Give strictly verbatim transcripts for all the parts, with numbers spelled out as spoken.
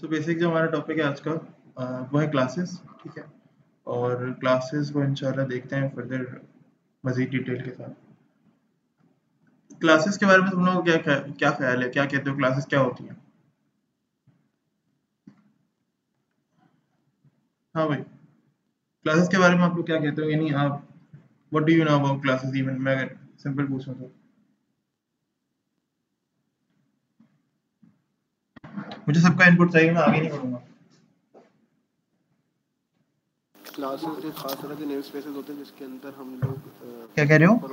So basic जो हमारा topic है आज का अ, वो है क्लासेस। ठीक है। और क्लासेस को इंशाल्लाह देखते हैं फर्दर मज़ीद डिटेल के साथ। क्लासेस के बारे में तुम लोगों को क्या क्या क्या ख्याल है, क्या कहते हो, क्लासेस क्या होती हैं? हाँ भाई, क्लासेस के बारे में आप लोग क्या कहते हो, यानी आप what do you know about classes? Even मैं अगर सिंपल पूछूं तो मुझे सबका इनपुट चाहिए, मैं आगे नहीं बढ़ूंगा। क्लासेस एक खास तरह के नेम स्पेसेस होते हैं जिसके अंदर हम लोग क्या कह रहे हो?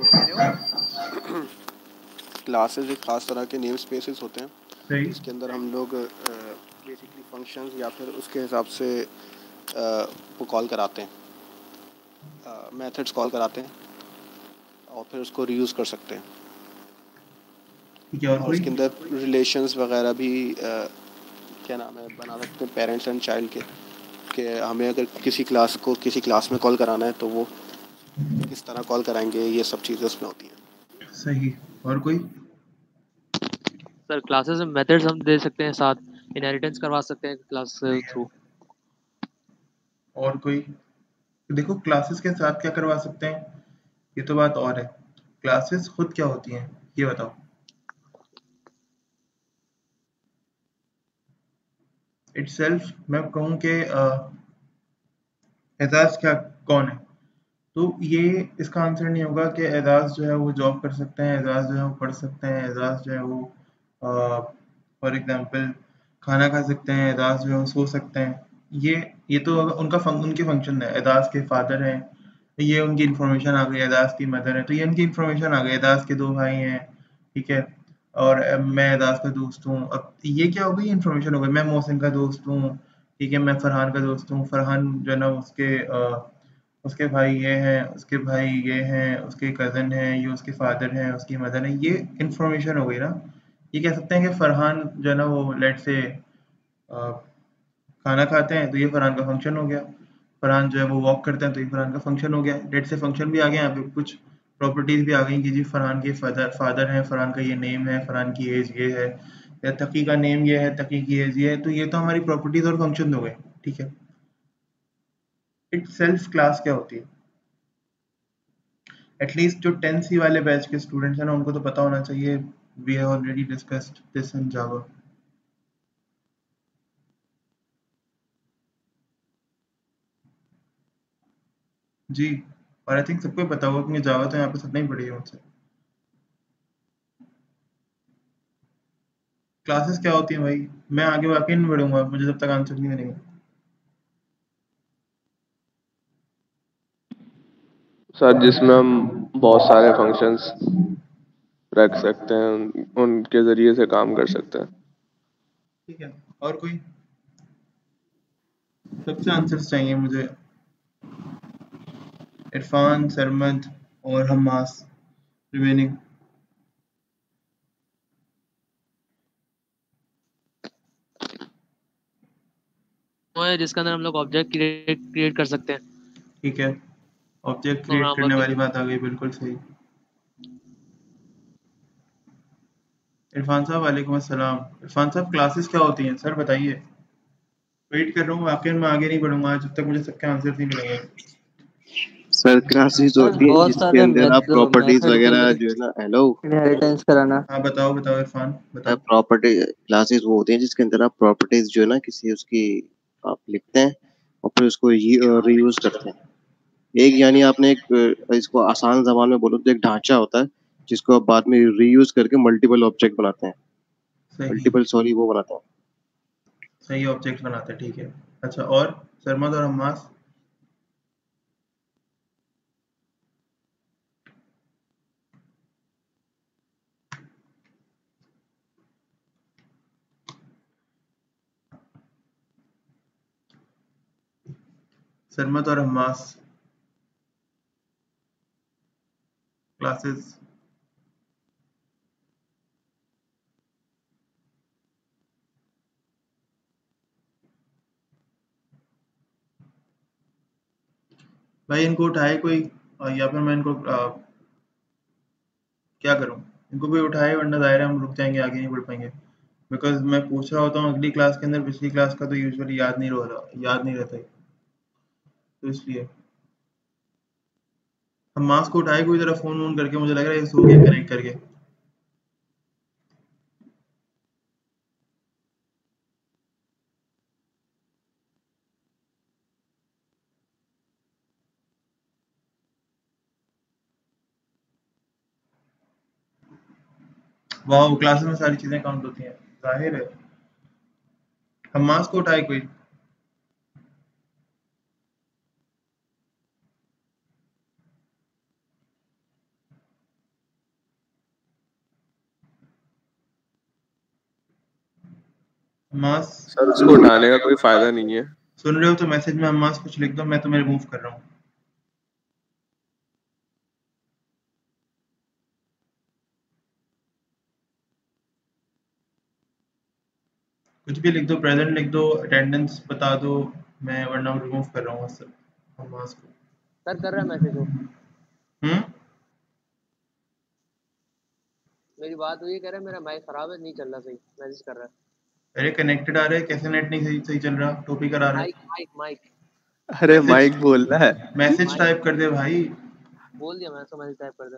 क्लासेस एक खास तरह के नेम स्पेसेस होते हैं सही। जिसके अंदर हम लोग बेसिकली फंक्शंस या फिर उसके हिसाब से अ, वो कॉल कराते हैं, मेथड्स कॉल कराते हैं और फिर उसको रीयूज़ कर सकते हैं। ठीक है, और और कोई? उसके अंदर रिलेशंस वगैरह भी अ, क्या नाम है बना सकते हैं पेरेंट्स एंड चाइल्ड के कि हमें अगर किसी क्लास को किसी क्लास में कॉल कराना है तो वो किस तरह कॉल कराएंगे, ये सब चीज़ें उसमें होती हैं। सही। और कोई? सर क्लासेस में मेथड्स हम दे सकते हैं, साथ इनहेरिटेंस करवा सकते हैं क्लास थ्रू। और कोई? देखो, क्लासेस के साथ क्या करवा सकते हैं ये तो बात और है। क्लासेस खुद क्या होती हैं ये बताओ। इटसेल्फ मैं कहूँ कि एजाज क्या कौन है, तो ये इसका आंसर नहीं होगा कि एजाज जो है वो जॉब कर सकते हैं, एजाज जो है वो पढ़ सकते हैं, एजाज जो है वो फॉर एग्जांपल खाना खा सकते हैं, एजाज जो है वो सो सकते हैं। ये ये तो उनका फंक, उनके फंक्शन है। एजाज के फादर हैं, ये उनकी इन्फॉर्मेशन आ गई। एजाज की मदर है तो ये उनकी इन्फॉर्मेशन आ गई। एजाज के दो भाई हैं, ठीक है। और अ, मैं एजाज का दोस्त हूँ। अब ये क्या हो गई, इन्फॉर्मेशन हो गई। मैं मोहसिन का दोस्त हूँ, ठीक है। मैं फरहान का दोस्त हूँ। फरहान जो है ना उसके अ, उसके भाई ये हैं, उसके भाई ये हैं, उसके कज़न हैं, ये उसके फादर हैं, उसकी मदर है। ये इन्फॉर्मेशन हो गई ना। ये कह सकते हैं कि फरहान जो है ना वो लेट से खाना खाते हैं तो ये फरहान का फंक्शन हो गया। फरहान जो है वो वॉक करते हैं तो ये फरहान का फंक्शन हो गया। लेट से फंक्शन भी आ गया, यहाँ पे कुछ प्रॉपर्टीज भी आ गई कि जी फरहान के फादर फादर हैं, फरहान का ये नेम है, फरहान की एज ये है, या तकी का नेम ये है, तकी की एज ये है। तो ये तो हमारी प्रॉपर्टीज और फंक्शन हो गए, ठीक है। इट सेल्फ क्लास क्या होती है? एटलीस्ट जो टेन सी वाले बैच के स्टूडेंट्स हैं ना उनको तो पता होना चाहिए। We have already discussed this in Java. जी। और आई थिंक सबको पता होगा क्योंकि जावा तो यहाँ पे सबने ही पढ़ी है मुझसे। क्लासेस क्या होती हैं भाई? मैं आगे वाकई नहीं बढ़ूंगा मुझे जब तक आंसर नहीं मिलेंगे। सर जिसमें हम बहुत सारे फंक्शंस रख सकते हैं, उन, उनके ज़रिए से काम कर सकते हैं। ठीक है, और कोई? सबसे आंसर्स चाहिए मुझे। इरफान, सरमद और हम्मास रिमेनिंग। वो है जिसके अंदर हम लोग ऑब्जेक्ट क्रिएट क्रिएट कर सकते हैं। ठीक है, ऑब्जेक्ट क्रिएट प्रोग्राम करने वर्क वाली बात आ गई, बिल्कुल सही। इरफान साहब वालेकुम अस्सलाम। इरफान साहब क्लासेस क्या होती हैं सर बताइए। वेट कर रहा हूँ, वाकई मैं आगे नहीं बढ़ूंगा जब तक मुझे सबके आंसर नहीं मिलेंगे। सर क्लासेस सर होती हैं बहुत जिसके सारे अंदर आप प्रॉपर्टीज मेथड के वगैरह लिए जो है ना, हेलो इनहेरिटेंस कराना। हाँ बताओ बताओ इरफान सर, बताओ। प्रॉपर्टी क्लासेस वो होती हैं जिसके अंदर आप प्रॉपर्टीज जो है ना किसी उसकी आप लिखते हैं और फिर उसको रीयूज करते हैं। एक यानी आपने एक अ, इसको आसान जबान में बोलो तो एक ढांचा होता है जिसको आप बाद में रीयूज करके मल्टीपल ऑब्जेक्ट बनाते हैं, सही। मल्टीपल सॉरी वो बनाते हैं। सही ऑब्जेक्ट बनाते हैं, ठीक है। अच्छा, और सरमद और हम्मास? सरमद और हम्मास क्लासेस। भाई इनको उठाए कोई, और या फिर मैं इनको आ, क्या करूं? इनको कोई उठाए वरना दायरे हम रुक जाएंगे, आगे नहीं बढ़ पाएंगे। बिकॉज मैं पूछ रहा होता हूँ अगली क्लास के अंदर, पिछली क्लास का तो यूजुअली याद नहीं रहा याद नहीं रहता है, तो इसलिए हम मास्क को उठाए कोई तरह फोन वोन करके, मुझे लग रहा है ये सो गया कनेक्ट करके। वाह, क्लासेस में सारी चीजें काउंट होती हैं, जाहिर है। हम मास्क को उठाए कोई, मास्क सर उसको उठाने का कोई फायदा नहीं है। सुन रहे हो तो मैसेज में हम मास्क कुछ लिख दो, मैं तुम्हें रिमूव कर रहा हूँ। कुछ भी लिख दो, प्रेजेंट लिख दो, अटेंडेंस बता दो, मैं वरना रिमूव कर रहा हूँ सर हम मास्क को। सर कर रहा है मैसेज वो, हम्म मेरी बात हुई, कह रहा है मेरा माइक खराब है, नहीं चल रहा सही, मैसेज कर रहा है। अरे कनेक्टेड आ रहा है, कैसे नेट नहीं सही सही चल रहा, टॉपिक करा रहा है। माइक माइक माइक अरे मैसेज माइक बोलना है। मैसेज माइक टाइप कर दे भाई। बोल दिया मैं, तो मैसेज टाइप कर दे।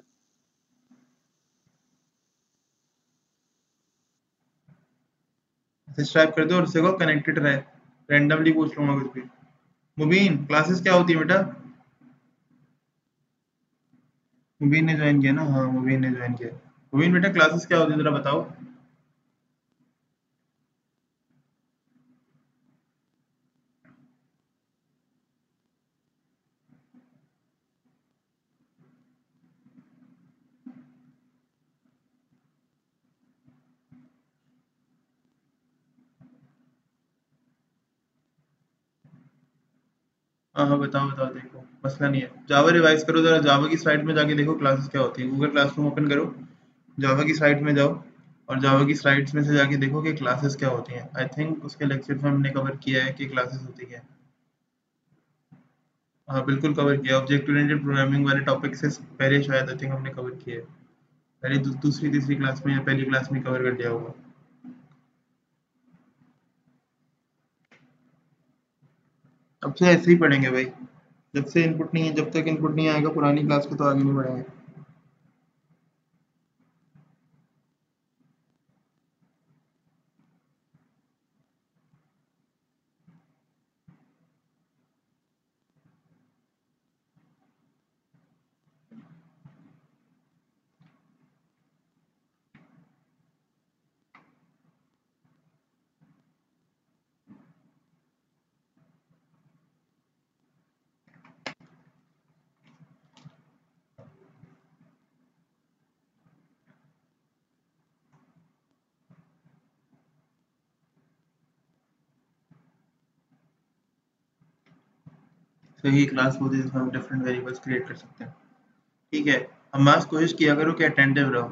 मैसेज टाइप कर दो और देखो कनेक्टेड रहे, रैंडमली पूछ लूंगा कुछ भी। मुबीन क्लासेस क्या होती है बेटा? मुबीन ने ज्वाइन किया ना? हाँ मुबीन ने ज्वाइन किया। मुबीन बेटा क्लासेस क्या होती है जरा बताओ। हाँ हाँ बताओ बताओ, देखो मसला नहीं है, जावा रिवाइज करो जरा, जावा की साइट में जाके देखो क्लासेस क्या होती है, गूगल क्लासरूम ओपन करो, जावा की साइट में जाओ और जावा की स्लाइड्स में से जाके देखो कि क्लासेस क्या होती हैं। आई थिंक उसके लेक्चर में हमने कवर किया है कि क्लासेस होती क्या है। हाँ बिल्कुल कवर किया, ऑब्जेक्ट ओरिएंटेड प्रोग्रामिंग वाले टॉपिक से पहले शायद आई थिंक हमने कवर किया है, पहले दू, दूसरी तीसरी क्लास में या पहली क्लास में कवर कर लिया होगा। अब से ऐसे ही पढ़ेंगे भाई, जब से इनपुट नहीं है, जब तक इनपुट नहीं आएगा पुरानी क्लास के तो आगे नहीं बढ़ेंगे। सही क्लास होती है जिसमें हम डिफरेंट वेरिएबल्स क्रिएट कर सकते हैं। ठीक है, हमास कोशिश किया करो कि अटेंटिव रहो।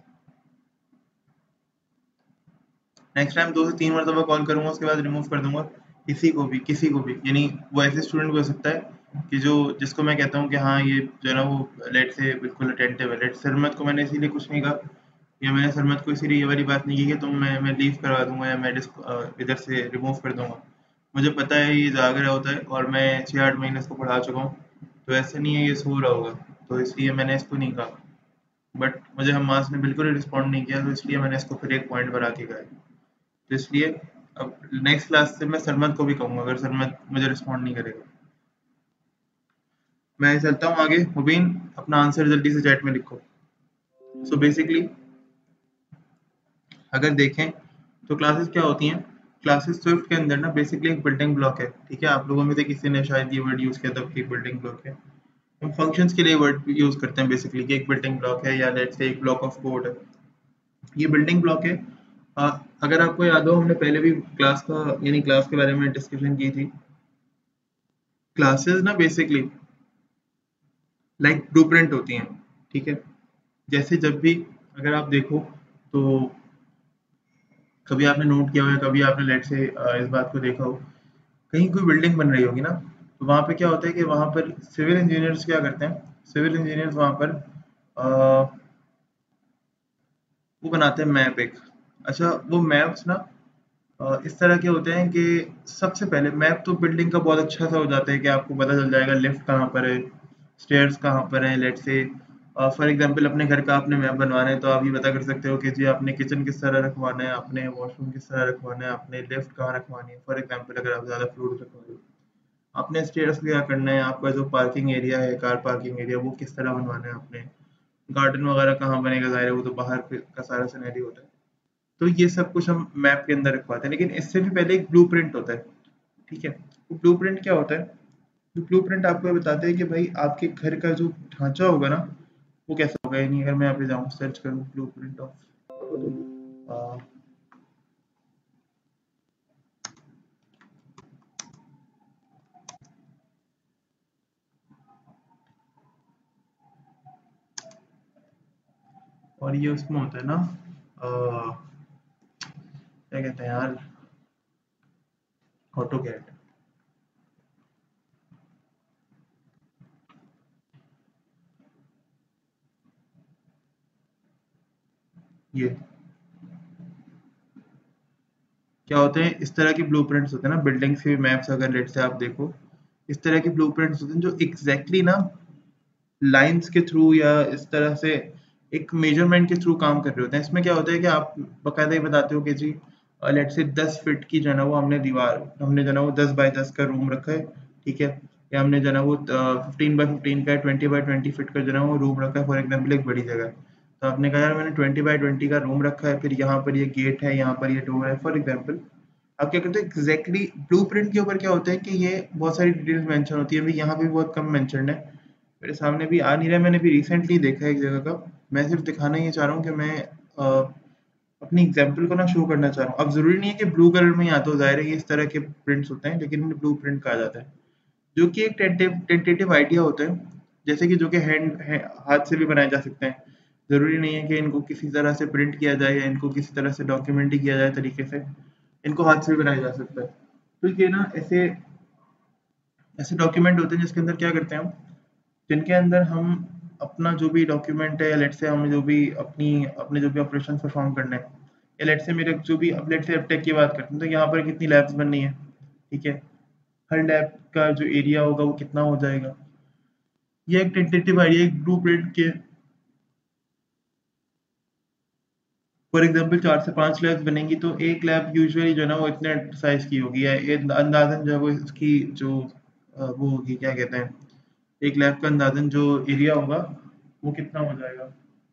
नेक्स्ट टाइम दो से तीन मरतबा कॉल करूंगा, उसके बाद रिमूव कर दूंगा किसी को भी, किसी को भी, यानी वो ऐसे स्टूडेंट भी हो सकता है कि जो जिसको मैं कहता हूँ कि हाँ ये जो है ना वो लेट से बिल्कुल अटेंटिव है। लेट सरमत को मैंने इसीलिए कुछ नहीं कहा, या मैंने सरमत को इसीलिए ये वाली बात नहीं की कि तुम मैं मैं लीव करवा दूंगा या मैं डिस्क इधर से रिमूव कर दूंगा। मुझे पता है ये जाग रहा होता है और मैं छः आठ महीने इसको पढ़ा चुका हूँ, तो ऐसे नहीं है ये सो रहा होगा, तो इसलिए मैंने इसको नहीं कहा। बट मुझे हमास ने बिल्कुल रिस्पॉन्ड नहीं किया, तो इसलिए मैंने इसको फिर एक पॉइंट बना के कहा है। तो इसलिए अब नेक्स्ट क्लास से मैं सरमद को भी कहूँगा अगर सरमद मुझे रिस्पॉन्ड नहीं करेगा। मैं चलता हूँ आगे। मुबीन अपना आंसर जल्दी से चैट में लिखो। सो so बेसिकली अगर देखें तो क्लासेस क्या होती हैं, क्लासेस स्विफ्ट के अंदर ना बेसिकली एक बिल्डिंग ब्लॉक है। ठीक है, आप लोगों में से किसी ने शायद ये वर्ड यूज़ किया था कि बिल्डिंग ब्लॉक है। हम फंक्शंस के लिए वर्ड यूज़ करते हैं बेसिकली कि एक बिल्डिंग ब्लॉक है या लेट्स से एक ब्लॉक ऑफ कोड है, ये बिल्डिंग ब्लॉक है। आ, अगर आपको याद हो हमने पहले भी क्लास का यानी क्लास के बारे में डिस्कशन की थी। क्लासेस ना बेसिकली लाइक ब्लूप्रिंट होती हैं। ठीक है, जैसे जब भी अगर आप देखो तो कभी आपने नोट किया हो या कभी आपने लेट से इस बात को देखा हो, कहीं कोई बिल्डिंग बन रही होगी ना, तो वहाँ पे क्या होता है कि वहाँ पर सिविल इंजीनियर्स क्या करते हैं, सिविल इंजीनियर्स वहाँ पर आ, वो बनाते हैं मैप एक, अच्छा, वो मैप्स ना अ, इस तरह के होते हैं कि सबसे पहले मैप तो बिल्डिंग का बहुत अच्छा सा हो जाता है कि आपको पता चल जाएगा लिफ्ट कहाँ पर है, स्टेयर्स कहाँ पर हैं। लेट्स से फॉर एग्जांपल अपने घर का आपने मैप बनवाना है तो आप ये पता कर सकते हो कि जी आपने किचन किस तरह रखवाना है, आपने वॉशरूम किस तरह रखवाना है, आपने लिफ्ट कहाँ रखवानी है। फॉर एग्जांपल अगर आप ज़्यादा फ्लोर रखवा रहे हो, आपने स्टेयर्स क्या करना है, आपका जो पार्किंग एरिया है, कार पार्किंग एरिया, वो किस तरह बनवाना है आपने, गार्डन वगैरह कहाँ बनेगा, ज़ाहिर है वो तो बाहर पे का सारा सिनेरियो होता है। तो ये सब कुछ हम मैप के अंदर रखवाते हैं, लेकिन इससे भी पहले एक ब्लूप्रिंट होता है। ठीक है, वो ब्लूप्रिंट क्या होता है? तो ब्लूप्रिंट आपको ये बताते हैं कि भाई आपके घर का जो ढांचा होगा ना, वो कैसा होगा। यानी अगर मैं यहाँ पे जाऊँ सर्च करूँ ब्लूप्रिंट ऑफ और ये उसमें होता है ना, अ, क्या कहते हैं यार, ऑटोकैड। ये क्या होते हैं, इस तरह के ब्लूप्रिंट्स होते हैं ना बिल्डिंग्स के मैप्स। अगर लेट से आप देखो, इस तरह के ब्लूप्रिंट्स होते हैं जो एग्जैक्टली ना लाइंस के थ्रू या इस तरह से एक मेजरमेंट के थ्रू काम कर रहे होते हैं। इसमें क्या होता है कि आप बाकायदा ही बताते हो कि जी लेट से दस फीट की जो है ना वो हमने दीवार, हमने जो है ना वो दस बाय दस का रूम रखा है, ठीक है, या हमने जो है ना वो फिफ्टीन बाय फिफ्टीन का ट्वेंटी बाय ट्वेंटी फीट का जो है ना वो रूम रखा है, फॉर एग्जाम्पल एक बड़ी जगह। तो आपने कहा यार मैंने ट्वेंटी बाय ट्वेंटी का रूम रखा है, फिर यहाँ पर ये गेट है, यहाँ पर ये डोर है, फॉर एग्जाम्पल। आप क्या करते हो एग्जैक्टली ब्लूप्रिंट के ऊपर क्या होता है कि ये बहुत सारी डिटेल्स मेंशन होती है। अभी यहाँ पे बहुत कम मेंशन है, मेरे सामने भी आ नहीं रहा है, मैंने भी रिसेंटली देखा है एक जगह का। मैं सिर्फ दिखाना ये चाह रहा हूँ कि मैं अ, अपनी एग्जाम्पल को ना शो करना चाह रहा हूँ। अब जरूरी नहीं है कि ब्लू कलर में ही आता हो, जाहिर है ये इस तरह के प्रिंट्स होते हैं, लेकिन इन्हें ब्लू प्रिंट कहा जाता है, जो कि एक टेंटेटिव आइडिया होता है, जैसे कि जो कि हैंड है, हाथ से भी बनाए जा सकते हैं। जरूरी नहीं है कि इनको किसी तरह से प्रिंट किया जाए या इनको किसी तरह से डॉक्यूमेंट किया जाए तरीके से, इनको हाथ से भी बनाया जा सकता है। तो ये ना ऐसे ऐसे डॉक्यूमेंट होते हैं जिसके अंदर क्या करते हैं हम, जिनके अंदर हम अपना जो भी डॉक्यूमेंट है, या लेट से हमें जो भी अपनी अपने जो भी ऑपरेशन परफॉर्म करना है, या लेट से मेरे जो भी, अब लेट से टेक की बात करते हैं तो यहाँ पर कितनी लैब्स बननी है, ठीक है, हर लैब का जो एरिया होगा वो कितना हो जाएगा। ये एक टेंटेटिव आइडिया, एक blue print. For example चार से पांच लैब्स बनेंगी तो एक लैब यूजुअली जो है ना वो इतने साइज की होगी, या एक अंदाजन जो है वो इसकी जो अ, वो होगी, क्या कहते हैं, एक लैब का अंदाजन जो एरिया होगा वो कितना हो जाएगा,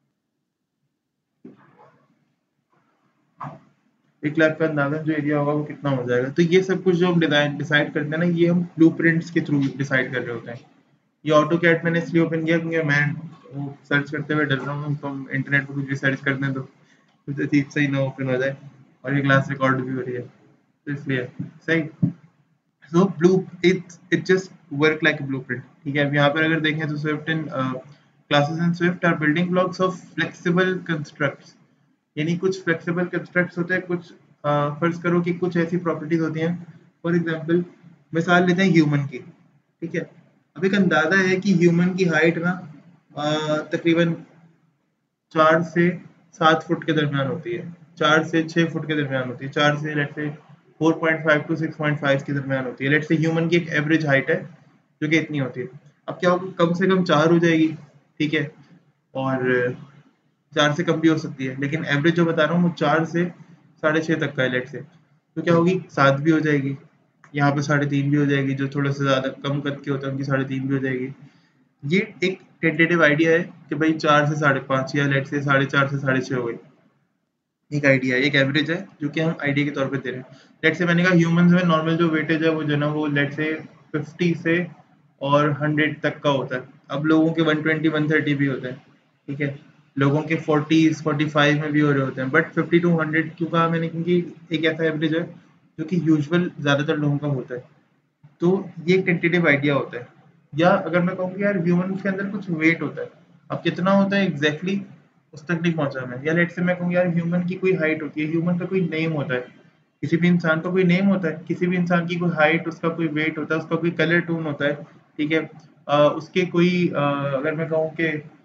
एक लैब का अंदाजन जो एरिया होगा वो कितना हो जाएगा। तो ये सब कुछ जो हम डिजाइन डिसाइड करते हैं ना, ये हम ब्लूप्रिंट्स के थ्रू डिसाइड कर रहे होते हैं। ये ऑटो कैड मैंने इसलिए ओपन किया क्योंकि मैं वो सर्च करते हुए डर रहा हूँ, तो हम इंटरनेट पर कुछ भी सर्च करते हैं तो कुछ अजीब सही ना ओपन हो जाए, और ये क्लास रिकॉर्ड भी हो रही है तो इसलिए सही। So blue it it just work like a blueprint, ठीक है। अब यहाँ पर अगर देखें तो Swift in classes in Swift are building blocks of flexible constructs. यानी कुछ फ्लेक्सिबल कंस्ट्रक्ट्स होते हैं, कुछ अ, फर्ज करो कि कुछ ऐसी प्रॉपर्टीज होती हैं, फॉर एग्जांपल मिसाल लेते हैं ह्यूमन की, ठीक है। अब एक अंदाजा है कि ह्यूमन की हाइट ना अ, तकरीबन चार से सात फुट के दरमियान होती है, चार से छह फुट के दरमियान होती है, चार से let's say four point five to six point five के दरमियान होती है। लेट से ह्यूमन की एक एवरेज हाइट है जो कि इतनी होती है। अब क्या होगा, कम से कम चार हो जाएगी, ठीक है, और चार से कम भी हो सकती है, लेकिन एवरेज जो बता रहा हूँ वो चार से साढ़े छः तक का है लेट से। तो क्या होगी, सात भी हो जाएगी, यहाँ पे साढ़े तीन भी हो जाएगी, जो थोड़ा सा ज़्यादा कम कद के होते हैं उनकी साढ़े तीन भी हो जाएगी। ये एक टेंटेटिव आइडिया है कि भाई चार से साढ़े पाँच, या लेट से साढ़े चार से साढ़े छः हो गई। एक आइडिया, एक एवरेज है जो कि हम आइडिया के तौर पे दे रहे हैं। लेट से मैंने कहा ह्यूमंस में नॉर्मल जो वेटेज है वो जो है ना वो लेट से फिफ्टी से और हंड्रेड तक का होता है। अब लोगों के वन ट्वेंटी वन थर्टी भी होते हैं, ठीक है, लोगों के फोर्टीज फोर्टी फाइव में भी हो रहे होते हैं, बट फिफ्टी टू हंड्रेड क्यों कहा मैंने, क्योंकि एक ऐसा एवरेज है जो कि यूजुअल ज़्यादातर लोगों का होता है। तो ये एक टेंटेटिव आइडिया होता है। या अगर मैं कहूँ कि यार ह्यूमन के अंदर कुछ वेट होता है, अब कितना होता है एग्जैक्टली exactly, उस तक नहीं पहुंचा मैं। या लेट से मैं कहूँ यार ह्यूमन की कोई हाइट होती है, ह्यूमन का कोई नेम होता है, किसी भी इंसान का कोई नेम होता है, किसी भी इंसान की कोई हाइट, उसका कोई वेट होता है, उसका कोई कलर टोन होता है, ठीक है। अ, उसके कोई अ, अगर मैं कहूँ कि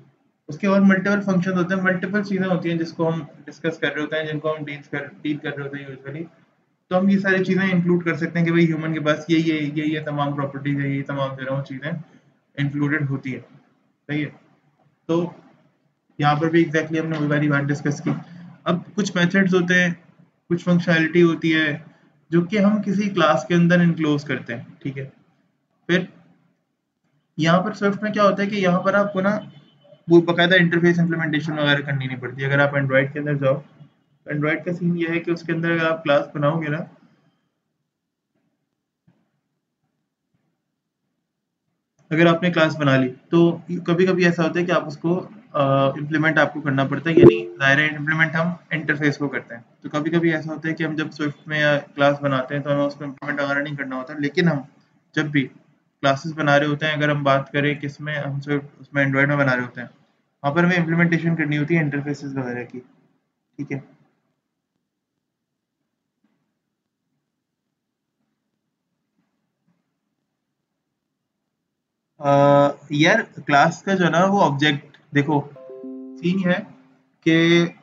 उसके बाद मल्टीपल फंक्शन होते हैं, मल्टीपल चीज़ें होती हैं जिसको हम डिस्कस कर रहे होते हैं, जिनको हम डील कर डील कर रहे होते हैं यूजुअली। तो हम ये सारी चीज़ें इंक्लूड कर सकते हैं कि भाई ह्यूमन के पास ये ये ये ये तमाम प्रॉपर्टीज है, ये तमाम जो है वो चीज़ें इंक्लूडेड होती है। सही है। तो यहाँ पर भी एग्जैक्टली हमने वही वाली बात डिस्कस की। अब कुछ मेथड्स होते हैं, कुछ फंक्शनैलिटी होती है जो कि हम किसी क्लास के अंदर इनक्लोज करते हैं। ठीक है। फिर यहाँ पर स्विफ्ट में क्या होता है कि यहाँ पर आपको ना वो बकायदा इंटरफेस इम्प्लीमेंटेशन वगैरह करनी नहीं पड़ती। अगर आप एंड्रॉइड के अंदर जाओ, एंड्रॉइड का सीन ये है कि उसके अंदर अगर आप क्लास बनाओगे ना, अगर आपने क्लास बना ली तो कभी कभी ऐसा होता है कि आप उसको इम्प्लीमेंट uh, आपको करना पड़ता है, यानी ज़ाहिर है इम्प्लीमेंट हम इंटरफेस को करते हैं। तो कभी कभी ऐसा होता है कि हम जब स्विफ्ट में या क्लास बनाते हैं तो हमें उसको इम्प्लीमेंट वगैरह नहीं करना होता, लेकिन हम जब भी क्लासेस बना रहे होते हैं, अगर हम बात करें किस में, हम स्विफ्ट उसमें एंड्रॉइड में बना रहे होते हैं, वहाँ पर हमें इम्प्लीमेंटेशन करनी होती है इंटरफेसेस वगैरह की। ठीक है। uh, यार क्लास का जो है ना वो ऑब्जेक्ट, देखो सीन ये है कि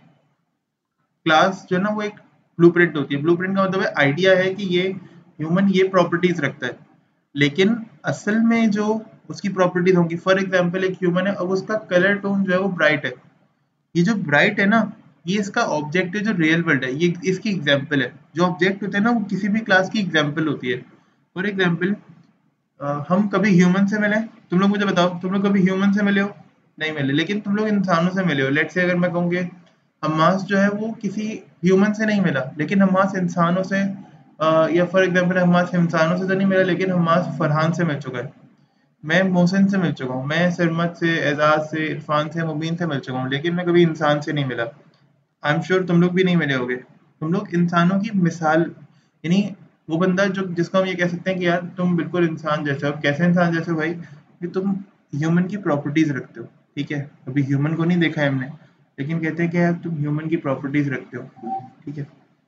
क्लास जो है ना वो एक ब्लूप्रिंट होती है। ब्लूप्रिंट का मतलब है आइडिया है कि ये ह्यूमन ये प्रॉपर्टीज रखता है, लेकिन असल में जो उसकी प्रॉपर्टीज होंगी, फॉर एग्जांपल एक ह्यूमन है, अब उसका कलर टोन जो है वो ब्राइट है। ये जो ब्राइट है ना, ये इसका ऑब्जेक्ट है जो रियल वर्ल्ड है, ये इसकी एग्जाम्पल है। जो ऑब्जेक्ट होते हैं ना वो किसी भी क्लास की एग्जाम्पल होती है। फॉर एग्जाम्पल हम कभी ह्यूमन से मिले, तुम लोग मुझे बताओ, तुम लोग कभी ह्यूमन से मिले हो? नहीं मिले, लेकिन तुम लोग इंसानों से मिले हो। लेट्स से अगर मैं कहूँ कि हम्मास जो है वो किसी ह्यूमन से नहीं मिला, लेकिन हम्मास इंसानों से, अ, या फॉर एग्जांपल हम्मास इंसानों से तो नहीं मिला, लेकिन हम्मास फरहान से मिल चुका है, मैं मोहसिन से मिल चुका हूँ, मैं सरमत से, एजाज से, इरफान से, मुबीन से मिल चुका हूँ, लेकिन मैं कभी इंसान से नहीं मिला। आई एम श्योर तुम लोग भी नहीं मिले होगे। तुम लोग इंसानों की मिसाल, यानी वो बंदा जो जिसको हम ये कह सकते हैं कि यार तुम बिल्कुल इंसान जैसे हो। कैसे इंसान जैसे हो भाई? कि तुम ह्यूमन की प्रॉपर्टीज रखते हो। ठीक है, अभी ह्यूमन को नहीं देखा है हमने, लेकिन कहते हैं कि यार तुम ह्यूमन की प्रॉपर्टीज रखते हो। ठीक है।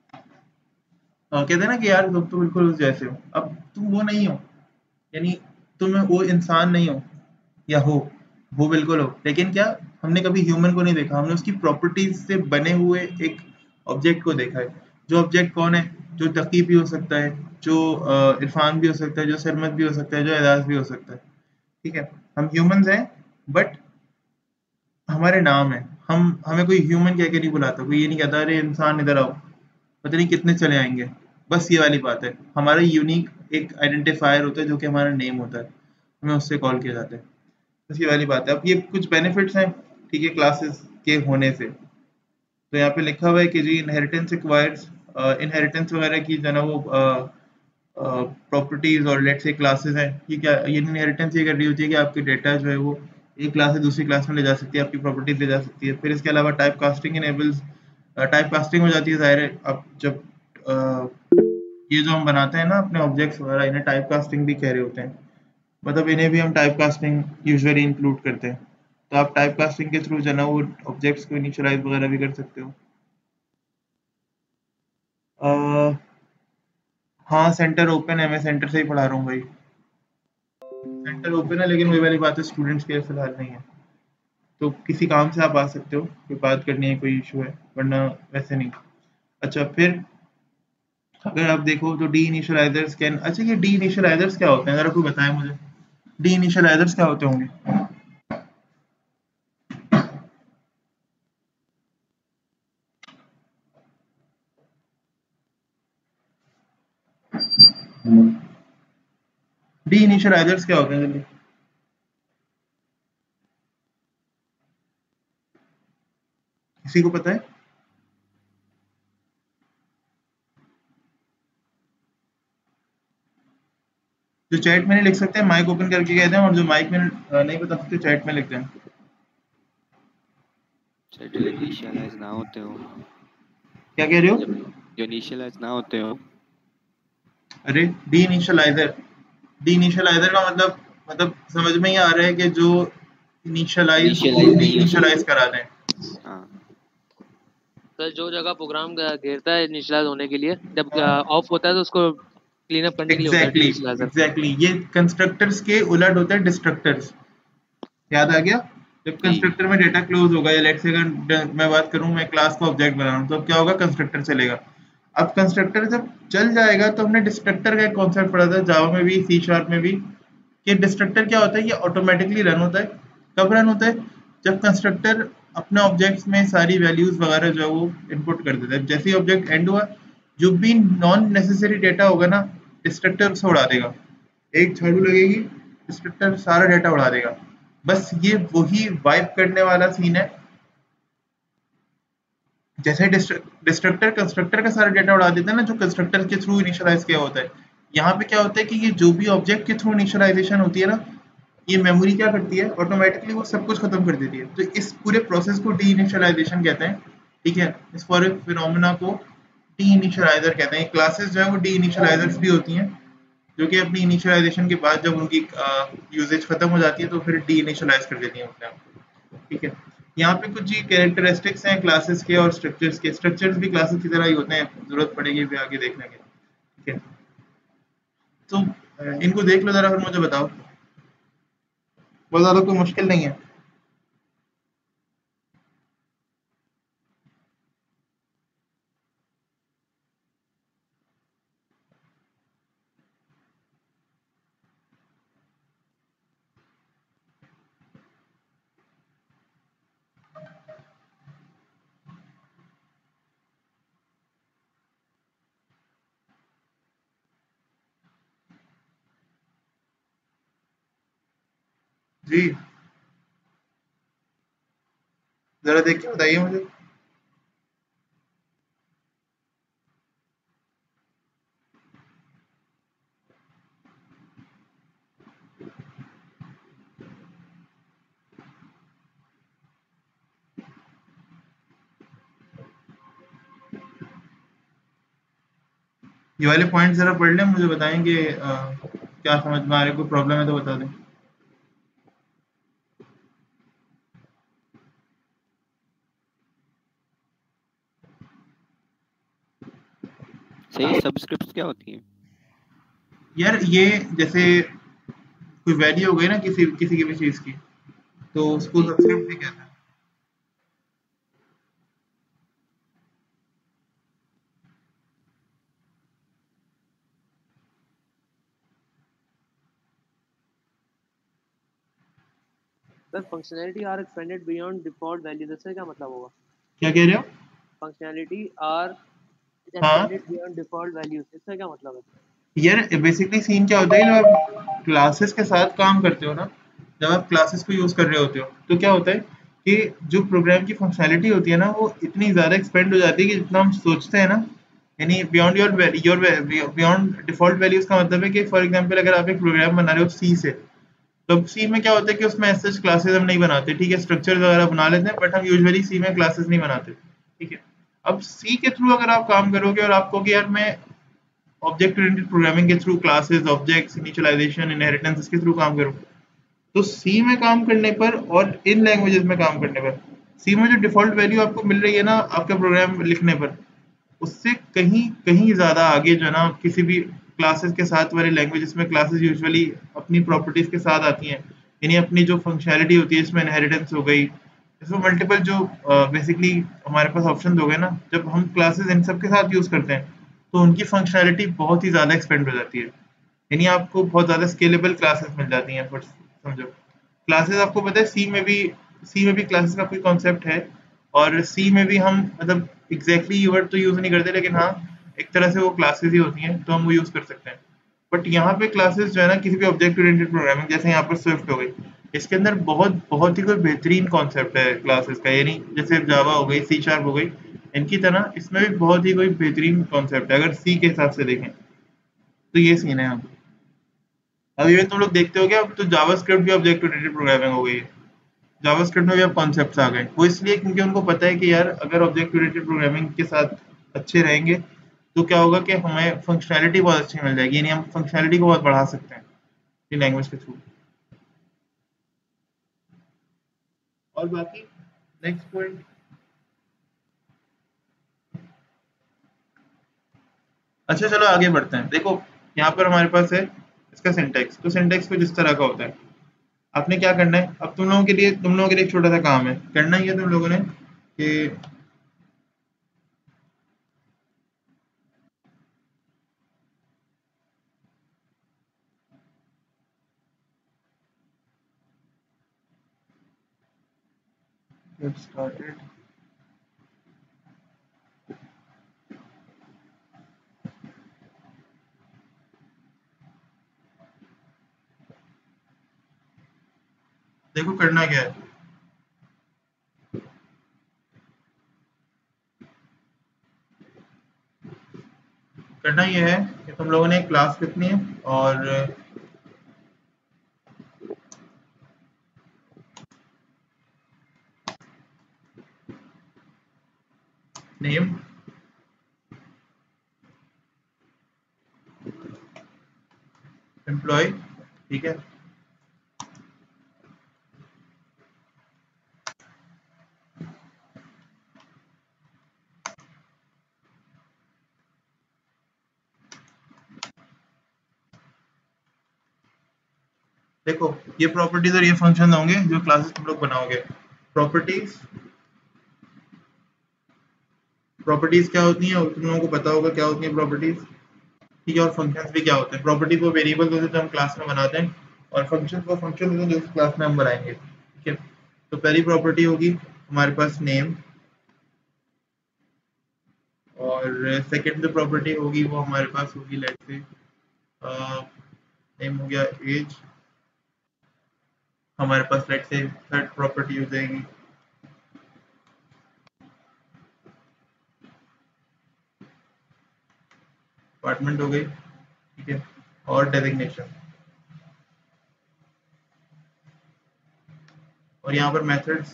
अ, कहते हैं ना कि यार तुम तो बिल्कुल उस जैसे हो। अब तुम वो नहीं हो, यानी तुम वो इंसान नहीं हो, या हो, वो बिल्कुल हो, लेकिन क्या, हमने कभी ह्यूमन को नहीं देखा, हमने उसकी प्रॉपर्टीज से बने हुए एक ऑब्जेक्ट को देखा है। जो ऑब्जेक्ट कौन है? जो तकी भी हो सकता है, जो अ, इरफान भी हो सकता है, जो सरमत भी हो सकता है, जो एजाज भी हो सकता है। ठीक है। हम ह्यूमंस हैं, बट हमारे नाम है। हम हमें कोई ह्यूमन कह के नहीं बुलाता, कोई ये नहीं कहता अरे इंसान इधर आओ, पता नहीं कितने चले आएंगे। बस ये वाली बात है। हमारा यूनिक एक आइडेंटिफायर होता है जो कि हमारा नेम होता है, हमें उससे कॉल किया जाता है। बस ये वाली बात है। अब ये कुछ बेनिफिट्स हैं, ठीक है, क्लासेस के होने से। तो यहाँ पे लिखा हुआ है कि जी इनहेरिटेंस रिक्वायर्स, इनहेरिटेंस वगैरह की जो है ना वो प्रॉपर्टीज और लेट्स से क्लासेस हैं, ये क्या, ये इनहेरिटेंस ये कर रही होती है कि आपकी डेटा जो है वो एक क्लास से दूसरी क्लास में ले जा सकती है, आपकी प्रॉपर्टीज ले जा सकती है। फिर इसके अलावा type casting enables, type casting हो जाती है। ज़ाहिर है अब जब अ, ये जो हम बनाते हैं ना अपने ऑब्जेक्ट्स वगैरह, इन्हें टाइप कास्टिंग भी कह रहे होते हैं, मतलब इन्हें भी हम टाइप कास्टिंग यूजुअली इंक्लूड करते हैं। तो आप टाइप कास्टिंग के थ्रू जो है ना वो ऑब्जेक्ट्स को इनिशियलाइज वगैरह भी कर सकते हो। अ, हाँ सेंटर ओपन है, मैं सेंटर से ही पढ़ा रहा हूँ भाई। सेंटर ओपन है, लेकिन वही वाली बात है, स्टूडेंट्स के लिए फिलहाल नहीं है। तो किसी काम से आप आ सकते हो, कोई बात करनी है, कोई इशू है, वरना वैसे नहीं। अच्छा, फिर अगर आप देखो तो डी इनिशियलाइजर्स कैन, अच्छा ये डी इनिशियलाइजर्स क्या होते हैं, जरा कोई बताए मुझे, डी इनिशियलाइजर्स क्या होते होंगे? डी इनिशियलाइजर्स क्या होते हैं जल्दी? किसी को पता है? जो चैट में नहीं लिख सकते माइक ओपन करके कह दें, और जो माइक में अ, नहीं बता सकते चैट में लिख दें। सर जो इनिशियलाइज ना होते हो, क्या कह रहे हो? जो इनिशियलाइज ना होते हो। अरे डी इनिशियलाइजर, डी इनिशियलाइजर का मतलब मतलब समझ में ही आ रहा है कि जो इनिशियलाइज इनिशियलाइज डी नहीं होते। इनिशियलाइज करा दें। हाँ सर जो जगह प्रोग्राम घेरता है इनिशियलाइज होने के लिए, जब हाँ, ऑफ होता है तो उसको क्लीन अप करने के लिए होता है एग्जैक्टली इनिशियलाइजर। एग्जैक्टली, ये कंस्ट्रक्टर्स के उलट होते हैं डिस्ट्रक्टर्स। याद आ गया? जब जी कंस्ट्रक्टर में डेटा क्लोज होगा, या लेट्स से अगर मैं बात करूं मैं क्लास का ऑब्जेक्ट बना रहा हूं, तो अब क्या होगा, कंस्ट्रक्टर चलेगा। अब कंस्ट्रक्टर जब चल जाएगा तो हमने डिस्ट्रक्टर का एक कॉन्सेप्ट पढ़ा था जावा में भी, सी शार्प में भी, कि डिस्ट्रक्टर क्या होता है, ये ऑटोमेटिकली रन होता है। कब रन होता है, जब कंस्ट्रक्टर अपने ऑब्जेक्ट्स में सारी वैल्यूज वगैरह जो है वो इनपुट कर देता है। जैसे ही ऑब्जेक्ट एंड हुआ, जो भी नॉन नेसेसरी डेटा होगा ना, डिस्ट्रक्टर उसे उड़ा देगा। एक झाड़ू लगेगी, डिस्ट्रक्टर सारा डेटा उड़ा देगा। बस ये वही वाइप करने वाला सीन है। जैसे डिस्ट्रक्टर कंस्ट्रक्टर का सारा डेटा उड़ा देता है ना, जो कंस्ट्रक्टर के थ्रू इनिशियलाइज किया होता है। यहाँ पे क्या होता है कि ये जो भी ऑब्जेक्ट के थ्रू इनिशियलाइजेशन होती है ना, ये मेमोरी क्या करती है, ऑटोमेटिकली वो सब कुछ खत्म कर देती है। तो इस पूरे प्रोसेस को डी इनिशियलाइजेशन कहते हैं। ठीक है, इस पूरे फिनोमेना को डी इनिशियलाइजर कहते हैं। क्लासेस जो है वो डी इनिशियलाइजर्स भी होती हैं, जो कि अपनी इनिशियलाइजेशन के बाद जब उनकी यूजेज खत्म हो जाती है तो फिर डी इनिशियलाइज कर देती हैं अपने आप को। ठीक है, यहाँ पे कुछ जी कैरेक्टरिस्टिक्स हैं क्लासेस के और स्ट्रक्चर्स के। स्ट्रक्चर्स भी क्लासेस की तरह ही होते हैं, जरूरत पड़ेगी भी आगे देखने की। ठीक है, तो अ, इनको देख लो जरा, फिर मुझे बताओ। बहुत ज्यादा कोई मुश्किल नहीं है। जी, जरा देख के बताइए मुझे। ये वाले पॉइंट जरा पढ़ लें, मुझे बताएं कि अ, क्या समझ में आ रहा है, कोई प्रॉब्लम है तो बता दें। सही। सबस्क्रिप्ट्स क्या होती हैं? यार ये जैसे कोई वैल्यू हो गई ना किसी किसी की भी चीज की, तो उसको जी सब्सक्रिप्ट भी कहते हैं। Sir functionality are expanded beyond default values, इससे क्या मतलब होगा? क्या कह रहे हो? फंक्शनैलिटी आर हाँ एक्सपेंडेड बियॉन्ड डिफॉल्ट वैल्यूज, इससे क्या मतलब है? यार, बेसिकली सीन क्या होता है कि जब आप क्लासेस के साथ काम करते हो ना, जब आप क्लासेस को यूज कर रहे होते हो, तो क्या होता है कि जो प्रोग्राम की फंक्शनैलिटी होती है ना, वो इतनी ज्यादा एक्सपेंड हो जाती है कि जितना हम सोचते हैं ना, यानी beyond your your beyond default values का मतलब है कि फॉर एग्जांपल अगर आप एक प्रोग्राम बना रहे हो सी से, तो सी में क्या होता है कि उसमें ऐसे क्लासेस हम नहीं बनाते। ठीक है, स्ट्रक्चर वगैरह बना लेते हैं, बट हम यूजुअली सी में क्लासेस नहीं बनाते। ठीक है, अब सी के थ्रू अगर आप काम करोगे और आपको कि यार मैं ऑब्जेक्ट ओरिएंटेड प्रोग्रामिंग के through classes, objects, initialization, inheritance, इसके थ्रू काम करूँ, तो सी में काम करने पर और इन लैंग्वेजेस में काम करने पर, सी में जो डिफॉल्ट वैल्यू आपको मिल रही है ना आपके प्रोग्राम लिखने पर, उससे कहीं कहीं ज़्यादा आगे जो है ना किसी भी क्लासेस के साथ वाली लैंग्वेजेस में, क्लासेस यूजुअली अपनी प्रॉपर्टीज के साथ आती हैं, यानी अपनी जो फंक्शनैलिटी होती है, इसमें इनहेरिटेंस हो गई, इसमें मल्टीपल जो बेसिकली हमारे पास ऑप्शन हो गए ना, जब हम क्लासेस इन सब के साथ यूज़ करते हैं तो उनकी फंक्शनैलिटी बहुत ही ज़्यादा एक्सपेंड हो जाती है। यानी आपको बहुत ज़्यादा स्केलेबल क्लासेस मिल जाती हैं। फॉर समझो, क्लासेस आपको पता है सी में भी, सी में भी क्लासेस का कोई कॉन्सेप्ट है, और सी में भी हम मतलब एग्जैक्टली ये वर्ड तो यूज़ नहीं करते, लेकिन हाँ एक तरह से वो क्लासेस ही होती हैं, तो हम वो यूज़ कर सकते हैं। बट यहाँ पे क्लासेस जो है ना किसी भी ऑब्जेक्ट ओरिएंटेड प्रोग्रामिंग, जैसे यहाँ पर स्विफ्ट हो गई, इसके अंदर बहुत बहुत ही कोई बेहतरीन कॉन्सेप्ट है क्लासेस का। यानी जैसे जावा हो गई, सी शार्प हो गई, इनकी तरह इसमें भी बहुत ही कोई बेहतरीन कॉन्सेप्ट है अगर सी के हिसाब से देखें। तो ये सीन है यहाँ पे। अब इवन तुम लोग देखते हो क्या, अब तो जावास्क्रिप्ट भी ऑब्जेक्ट ओरिएंटेड प्रोग्रामिंग हो गई है। जावास्क्रिप्ट में भी अब कॉन्सेप्ट्स आ गए, वो इसलिए क्योंकि उनको पता है कि यार अगर ऑब्जेक्ट ओरिएंटेड प्रोग्रामिंग के साथ अच्छे रहेंगे तो क्या होगा कि हमें फंक्शनैलिटी बहुत अच्छी मिल जाएगी, यानी हम फंक्शनैलिटी को बहुत बढ़ा सकते हैं ये लैंग्वेज के थ्रू। और बाकी नेक्स्ट पॉइंट, अच्छा चलो आगे बढ़ते हैं। देखो यहाँ पर हमारे पास है इसका सिंटेक्स। तो सिंटेक्स कुछ इस तरह का होता है आपने क्या करना है, अब तुम लोगों के लिए तुम लोगों के लिए एक छोटा सा काम है, करना ही है तुम लोगों ने कि get started। देखो करना क्या है, करना ये है कि तुम लोगों ने एक क्लास लिखनी है और नेम एम्प्लॉय, ठीक है। देखो ये प्रॉपर्टीज और ये फंक्शन होंगे जो क्लासेस तुम लोग बनाओगे। प्रॉपर्टीज प्रॉपर्टीज क्या होती हैं, तुम लोगों को पता होगा क्या होती है प्रॉपर्टीज, ठीक है। और फंक्शंस भी क्या होते हैं, प्रॉपर्टीज वो वेरिएबल्स होते हैं जो हम क्लास में बनाते हैं, और फंक्शंस वो फंक्शन होते हैं जो इस क्लास में हम बनाएंगे, ठीक है। तो पहली प्रॉपर्टी होगी हमारे पास नेम, और सेकंड जो प्रॉपर्टी होगी वो हमारे पास होगी लेट्स से नेम हो गया, एज। हमारे पास लेट्स से थर्ड प्रॉपर्टी हो जाएगी अपार्टमेंट हो गई, ठीक है, और डेजिग्नेशन। और यहाँ पर मेथड्स,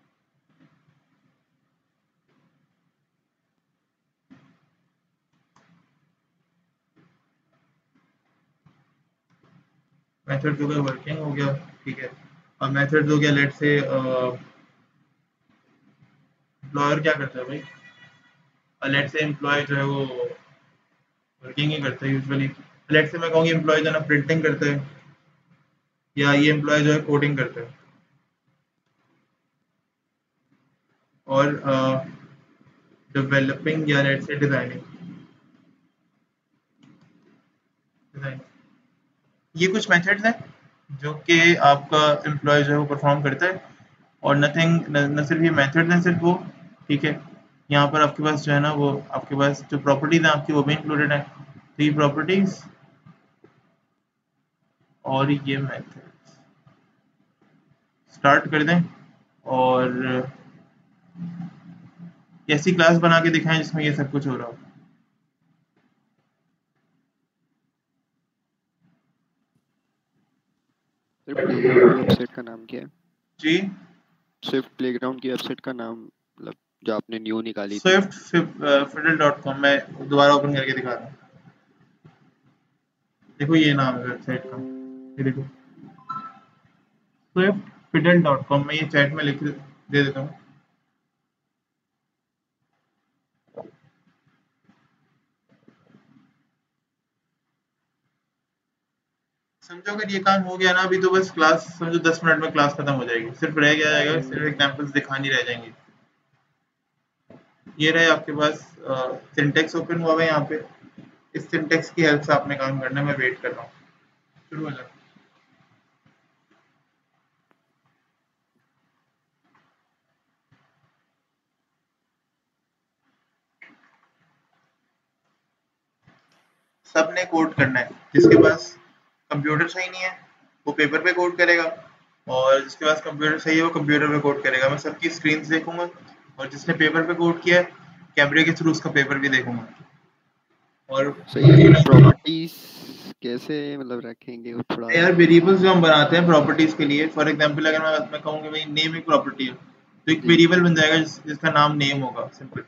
मेथड्स हो गया, वर्किंग हो गया, ठीक है। और मेथड्स हो गया लेट्स से एम्प्लॉयर क्या करता है भाई, लेट्स से एम्प्लॉय जो है वो वर्किंग ही करता है यूजुअली। लेट्स से मैं कहूँगी एम्प्लॉय जो है ना प्रिंटिंग करता है, या ये एम्प्लॉय जो है कोडिंग करता है। और डेवलपिंग या लेट्स से डिजाइनिंग, डिजाइन। ये कुछ मेथड्स हैं जो कि आपका एम्प्लॉय जो है वो परफॉर्म करता है, और नथिंग न, न सिर्फ ये मेथड्स हैं सिर्फ वो, ठीक है। यहाँ पर आपके पास जो है ना वो आपके पास जो प्रॉपर्टीज हैं आपकी वो भी इंक्लूडेड है, तो ये प्रॉपर्टीज और ये मेथड्स स्टार्ट कर दें, और ऐसी क्लास बना के दिखाएं जिसमें ये सब कुछ हो रहा हो। सर प्लेग्राउंड की वेबसाइट का नाम क्या है? जी स्विफ्ट प्लेग्राउंड की वेबसाइट का नाम, मतलब जो आपने न्यू निकाली थी। स्विफ्ट फिडल डॉट कॉम, मैं दोबारा ओपन करके दिखा रहा हूँ। देखो ये नाम है वेबसाइट का, ये देखो स्विफ्ट फिडल डॉट कॉम। मैं ये चैट में लिख दे देता हूँ। समझो अगर ये काम हो गया ना अभी, तो बस क्लास समझो दस मिनट में क्लास खत्म हो जाएगी। सिर्फ रह गया जाएगा, सिर्फ एग्जांपल्स दिखानी रह जाएंगी। ये रहे आपके पास सिंटेक्स ओपन हुआ है यहाँ पे। इस सिंटेक्स की हेल्प से आपने काम करना है। मैं वेट कर रहा हूँ, शुरू हो जाए। सबने कोड करना है। जिसके पास कंप्यूटर सही नहीं है वो पेपर पे कोड करेगा, और जिसके पास कंप्यूटर सही है वो कंप्यूटर पे कोड करेगा। मैं सबकी स्क्रीन देखूंगा, और जिसने पेपर पे कोड किया है कैमरे के थ्रू उसका पेपर भी देखूंगा। और सही है। प्रॉपर्टीज कैसे मतलब रखेंगे वो थोड़ा? यार वेरिएबल्स जो हम बनाते हैं प्रॉपर्टीज के लिए, फॉर एग्जांपल अगर मैं मैं कहूँ कि भाई नेम एक प्रॉपर्टी है, तो एक जी। वेरिएबल बन जाएगा जिस, जिसका नाम नेम होगा, सिंपल।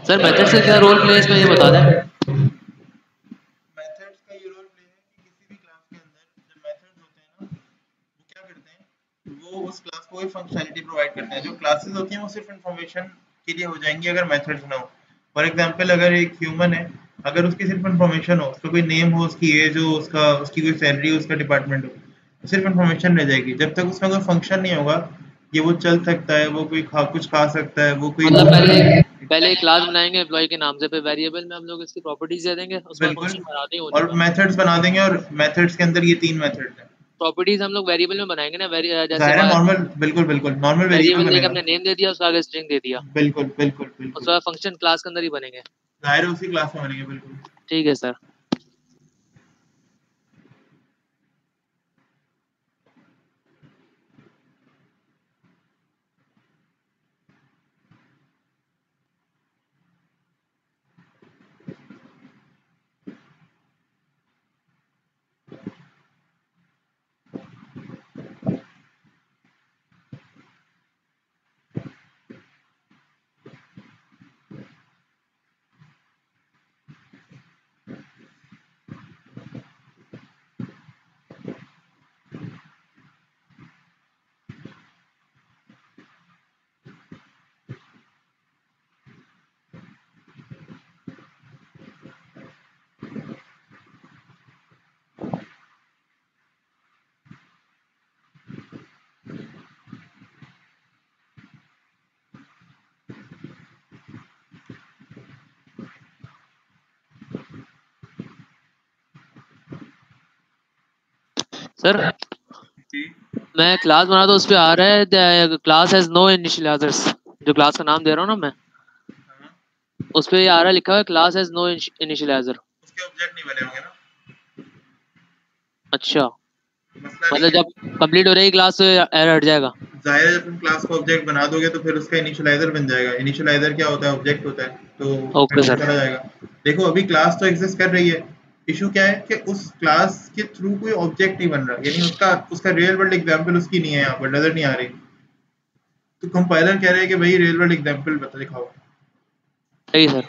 सर मेथड्स का क्या रोल प्ले है इसमें ये बता दें। मेथड्स का ये रोल प्ले है कि किसी भी क्लास के अंदर जो मेथड्स होते हैं ना, वो क्या करते हैं, वो उस क्लास को एक फंक्शनैलिटी प्रोवाइड करते हैं। जो क्लासेस होती हैं वो सिर्फ इन्फॉर्मेशन के लिए हो जाएंगी अगर मेथड्स ना हो। फॉर एग्जांपल अगर एक ह्यूमन है, अगर उसकी सिर्फ इन्फॉर्मेशन हो, उसका कोई नेम हो, उसकी एज हो, उसका उसकी कोई सैलरी हो, उसका डिपार्टमेंट हो, तो सिर्फ इन्फॉर्मेशन रह जाएगी। जब तक उसमें कोई फंक्शन नहीं होगा, ये वो चल सकता है, वो कोई खा कुछ खा सकता है, वो कोई मतलब पहले पहले एक क्लास बनाएंगे एम्प्लॉय के नाम से, फिर वेरिएबल में हम लोग इसकी प्रॉपर्टीज दे देंगे, उसके बाद बिल्कुल, फंक्शन बनाते ही होने और का। मेथड्स बना देंगे, और मेथड्स के अंदर ये तीन मेथड्स हैं। प्रॉपर्टीज हम लोग वेरिएबल में बनाएंगे ना, वेरी जैसे ज़ाहिर है नॉर्मल, बिल्कुल बिल्कुल नॉर्मल वेरिएबल वेरिएबल देके बनेगा। हमने नेम दे दिया, उसका आगे स्ट्रिंग दे दिया, बिल्कुल बिल्कुल उसके बिल्कुल बाद फंक्शन क्लास के अंदर ही बनेंगे। ज़ाहिर है उसी क्लास में बनेंगे, बिल्कुल। ठीक है सर। सर मैं क्लास बना तो उस पे आ रहा है क्लास हैज नो इनिशियलाइजर्स, जो क्लास का नाम दे रहा हूँ ना मैं, उस पे आ रहा है लिखा हुआ है क्लास हैज नो इनिशियलाइजर। उसके ऑब्जेक्ट नहीं बने होंगे ना। अच्छा, मसला नहीं मतलब है। जब कंप्लीट हो रहेगी क्लास तो एरर हट जाएगा। ज़ाहिर है जब तुम क्लास को ऑब्जेक्ट बना दोगे तो फिर उसका इनिशियलाइजर बन जाएगा। इनिशियलाइजर क्या होता है? ऑब्जेक्ट होता है, तो ओके फिर सर। चला जाएगा। देखो अभी क्लास तो एग्जिस्ट कर रही है, इशू क्या है कि उस क्लास के थ्रू कोई ऑब्जेक्ट नहीं बन रहा, यानी उसका उसका रियल वर्ल्ड एग्जांपल उसकी नहीं है, यहाँ पर नजर नहीं आ रही। तो कंपाइलर कह रहे हैं कि भाई रियल वर्ल्ड एग्जांपल बता दिखाओ। सही सर।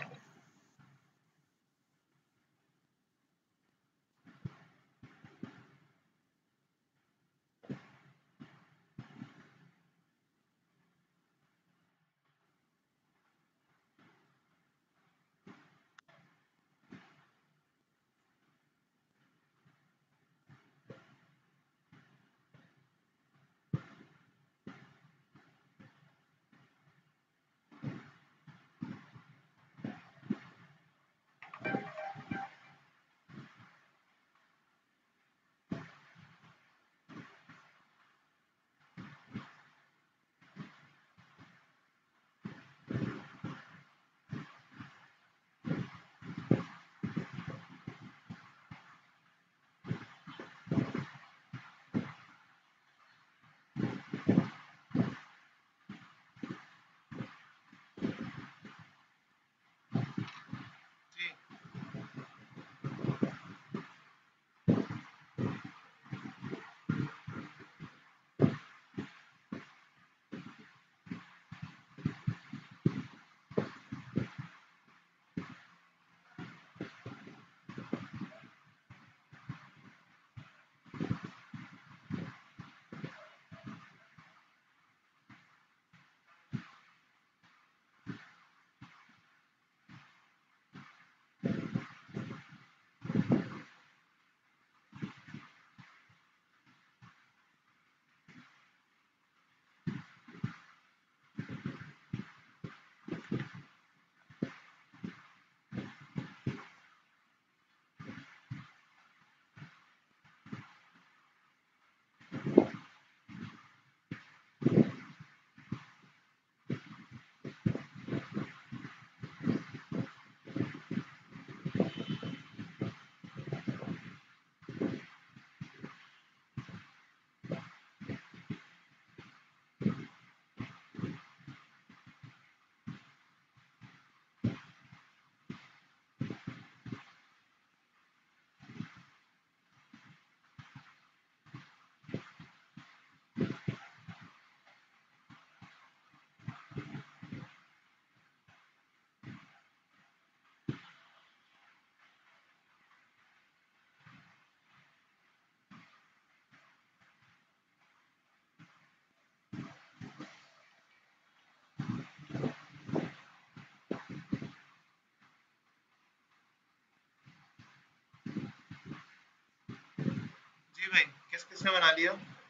किसने बना लिया?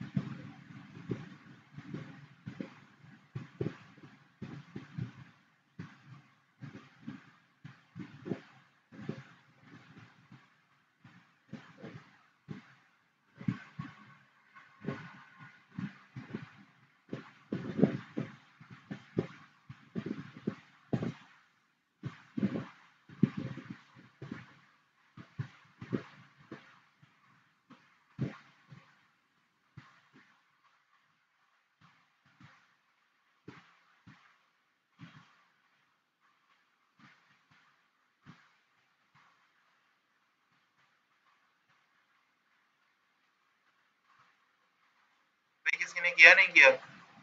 भाई किसी ने किया नहीं किया?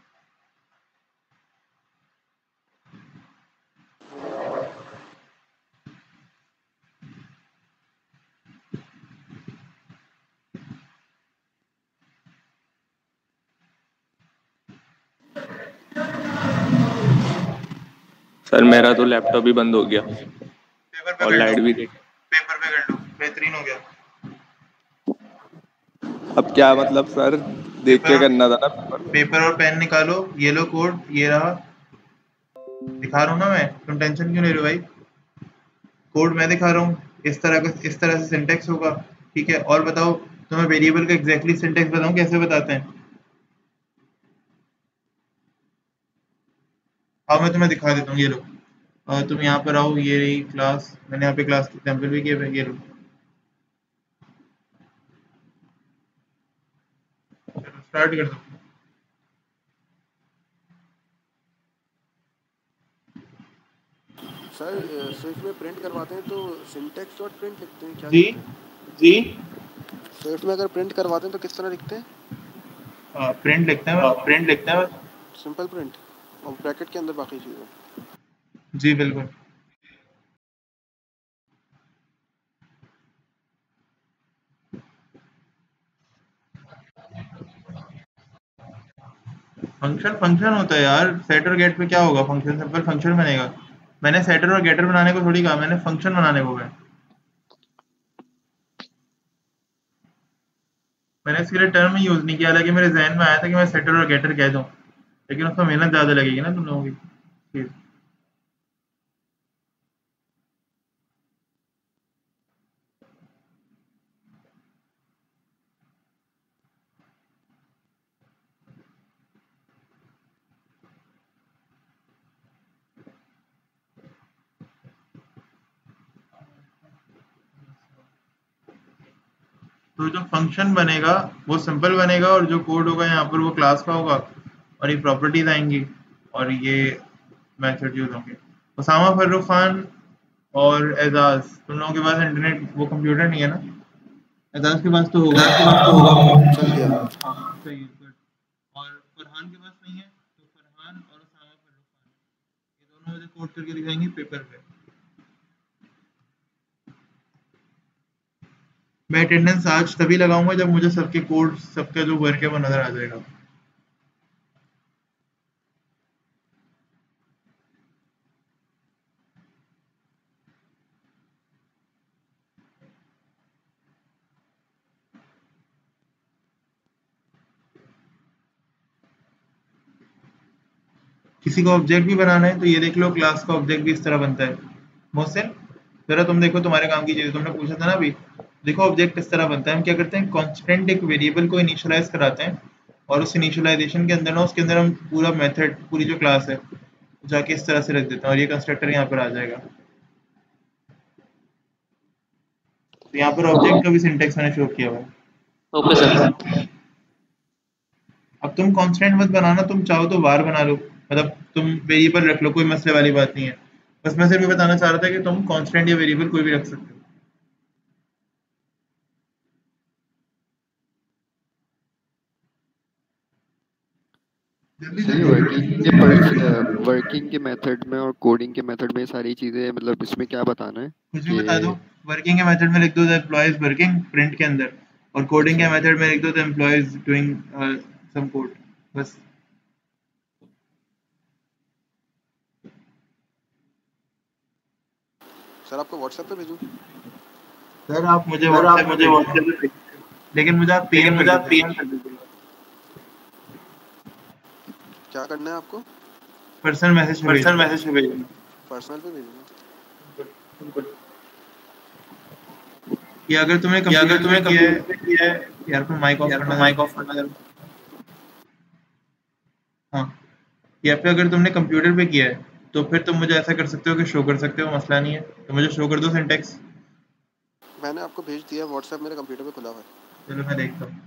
सर मेरा तो लैपटॉप ही बंद हो गया पेपर पे और कर लाइट लो, भी गई। पेपर पे कर लो, बेहतरीन हो गया। अब क्या मतलब सर, देख पेपर के और करना था ना पेपर। पेपर और पेन निकालो, येलो कोड ये रहा, दिखा रहा हूँ ना मैं, तुम टेंशन क्यों ले रहे हो भाई? कोड मैं दिखा रहा हूँ, इस तरह का, इस तरह से सिंटेक्स होगा, ठीक है। और बताओ, तुम्हें वेरिएबल का एग्जैक्टली सिंटेक्स बताऊँ कैसे बताते हैं? हाँ मैं तुम्हें दिखा देता हूँ, ये लो। अ, तुम यहाँ पर आओ, ये रही क्लास, मैंने यहाँ पे क्लास के एग्जाम्पल भी किए हुए हैं, ये लो। चलो स्टार्ट कर दो। सर स्विफ्ट में प्रिंट करवाते हैं तो सिंटेक्स डॉट प्रिंट लिखते हैं, क्या जी लिखते हैं? जी स्विफ्ट में अगर प्रिंट करवाते हैं तो किस तरह लिखते हैं? प्रिंट लिखते हैं, प्रिंट लिखते हैं बस। सिंपल प्रिंट और ब्रैकेट के अंदर बाकी चीज़ें। जी बिल्कुल। फंक्शन फंक्शन होता है यार, सेट और गेट पे क्या होगा? फंक्शन सिंपल फंक्शन बनेगा। मैंने सेटर और गेटर बनाने को थोड़ी कहा, मैंने फंक्शन बनाने को कहा। मैंने इसके लिए टर्म ही यूज नहीं किया, हालांकि मेरे जहन में आया था कि मैं सेटर और गेटर कह दूं, लेकिन उसमें मेहनत ज्यादा लगेगी ना तुम लोगों की। तो जो फंक्शन बनेगा वो सिंपल बनेगा, और जो कोड होगा यहाँ पर वो क्लास का होगा, और ये प्रॉपर्टीज आएंगी और ये मेथड यूज होंगे। उसामा फर्रुख खान और एजाज, तुम लोगों के पास इंटरनेट वो कंप्यूटर नहीं है ना? एजाज के पास तो होगा। एजाज के पास तो होगा, चल दिया। हाँ सही है, गुड। और फरहान के पास नहीं है, तो फरहान और उसामा फर्रुख खान ये दोनों मुझे कोड करके दिखाएंगे पेपर पे। मैं अटेंडेंस आज तभी लगाऊंगा जब मुझे सबके कोड, सबका जो वर्क है वो नजर आ जाएगा। किसी को ऑब्जेक्ट भी बनाना है तो ये देख लो, क्लास का ऑब्जेक्ट भी इस तरह बनता है। मोहसिन जरा तुम देखो, तुम्हारे काम की चीज़ तुमने पूछा था ना अभी, देखो ऑब्जेक्ट इस तरह बनता है। हम क्या करते हैं, कांस्टेंट एक वेरिएबल को इनिशियलाइज कराते हैं, और उस इनिशियलाइजेशन के अंदर ना, उसके अंदर हम पूरा मेथड, पूरी जो क्लास है जाके इस तरह से रख देते हैं, और ये कंस्ट्रक्टर यहाँ पर आ जाएगा। तो यहाँ पर ऑब्जेक्ट का भी सिंटेक्स मैंने शो किया हुआ है। Okay sir. अब तुम कांस्टेंट मत बनाना, तुम चाहो तो var बना लो, मतलब तुम वेरिएबल रख लो, कोई मसले वाली बात नहीं है। बस मैं सिर्फ ये बताना चाह रहा था कि तुम कांस्टेंट या वेरिएबल कोई भी रख सकते हो। जल्दी सर ये जल्दी वर्किंग के पर वर्किंग के मेथड में और कोडिंग के मेथड में सारी चीजें, मतलब इसमें क्या बताना है कुछ भी बता दो। कि? वर्किंग के मेथड में लिख दो द एम्प्लॉयज वर्किंग प्रिंट के अंदर, और कोडिंग के अच्छा मेथड में लिख दो the employees doing some code, बस। सर आपको व्हाट्सएप पे भेजूँ? सर आप मुझे सर आप व्हाट्सएप पे मुझे भेजिए। व्हाट्सएप पे लेकिन मुझे आप पीएम मुझे आप पीएम कर दीजिए। क्या करना है आपको? पर्सनल मैसेज पे पर्सनल मैसेज पे भेजना। पर्सनल पे भेजना। ये अगर तुमने ये अगर कंप्यूटर तुम्हें पे किया है कंप्यूटर पे किया है यार, फिर माइक ऑफ यार करना माइक ऑफ करना जरूर। हाँ, या फिर अगर तुमने कंप्यूटर पे किया है तो फिर तुम मुझे ऐसा कर सकते हो कि शो कर सकते हो, मसला नहीं है। तो मुझे शो कर दो सिंटेक्स। मैंने आपको भेज दिया व्हाट्सएप, मेरे कंप्यूटर पे खुला हुआ है। चलो मैं देखता हूँ।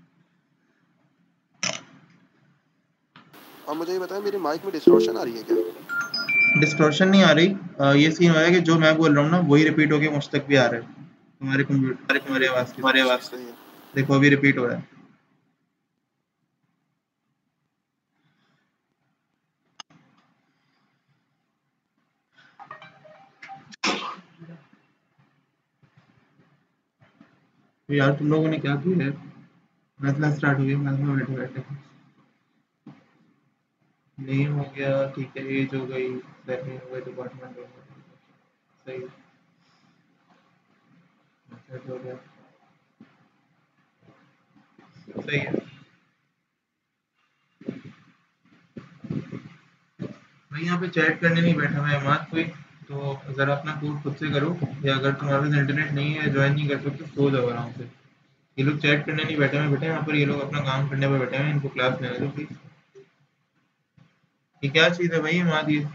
और मुझे ये बताया, मेरी माइक में डिस्टॉर्शन आ रही है क्या? डिस्टॉर्शन नहीं आ रही। आ, ये सीन हो रहा है कि जो मैं बोल रहा हूँ ना वही रिपीट होके मुझ तक भी आ रहा है, तुम्हारे कंप्यूटर तुम्हारी आवाज़ की। हमारे आवाज़ सही है। देखो अभी रिपीट हो रहा है। तो यार तुम लोगों ने क्या किया है? मसला स्टार्ट हो गया, मसला बैठे बैठे नेम हो गया, ठीक है, एज हो गई, सरनेम हो गया, डिपार्टमेंट हो गया, सही है, मैसेज हो गया, सही है। भाई यहाँ पे चैट करने नहीं बैठा मैं अहमद कोई, तो ज़रा अपना कोड खुद से करो, या अगर तुम्हारे पास इंटरनेट नहीं है, ज्वाइन नहीं कर सकते, सो जाओ आराम से। ये लोग चैट करने नहीं बैठे हैं बेटे, यहाँ पर ये लोग अपना काम करने पर बैठे हैं, इनको क्लास लेने दो प्लीज। ये क्या चीज़ है भाई अहमद ये?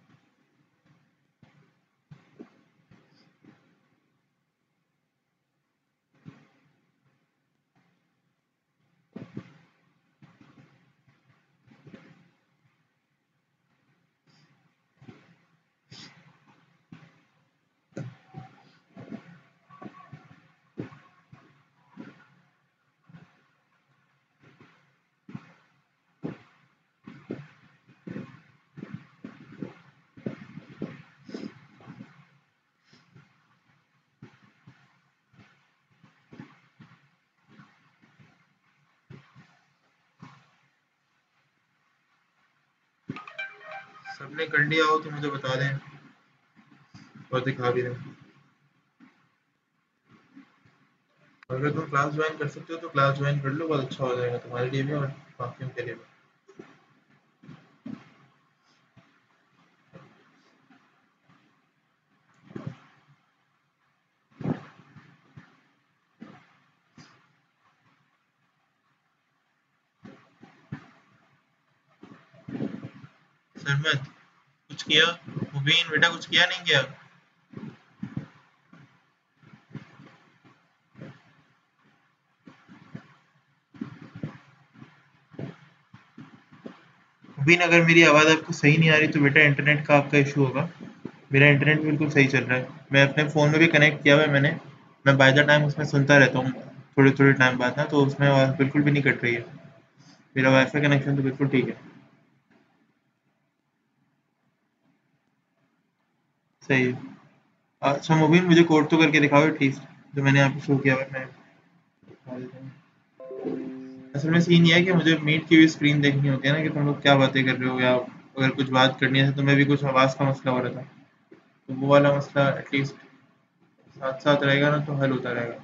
सबने कर लिया हो तो मुझे बता दें और दिखा भी दें। अगर तुम क्लास ज्वाइन कर सकते हो तो क्लास ज्वाइन कर लो, बहुत अच्छा हो जाएगा तुम्हारे लिए भी और बाकियों के लिए भी। सरमत कुछ किया? मुबीन बेटा कुछ किया नहीं किया? मुबीन अगर मेरी आवाज़ आपको सही नहीं आ रही तो बेटा इंटरनेट का आपका इशू होगा। मेरा इंटरनेट बिल्कुल सही चल रहा है, मैं अपने फ़ोन में भी कनेक्ट किया हुआ है मैंने। मैं बाय द टाइम उसमें सुनता रहता हूँ थोड़े थोड़े टाइम बाद ना, तो उसमें आवाज़ बिल्कुल भी नहीं कट रही है। मेरा वाईफाई कनेक्शन तो बिल्कुल ठीक है, सही है। अच्छा मुबीन मुझे कोड तो करके दिखाओ एटलीस्ट, जो मैंने यहाँ पे शो किया हुआ है। मैं दिखा देता हूँ। असल में सीन ये है कि मुझे मीट की भी स्क्रीन देखनी होती है ना, कि तुम लोग क्या बातें कर रहे हो, या अगर कुछ बात करनी है तो तुम्हें भी कुछ आवाज़ का मसला हो रहा था, तो वो वाला मसला एटलीस्ट साथ साथ रहेगा ना तो हल होता रहेगा।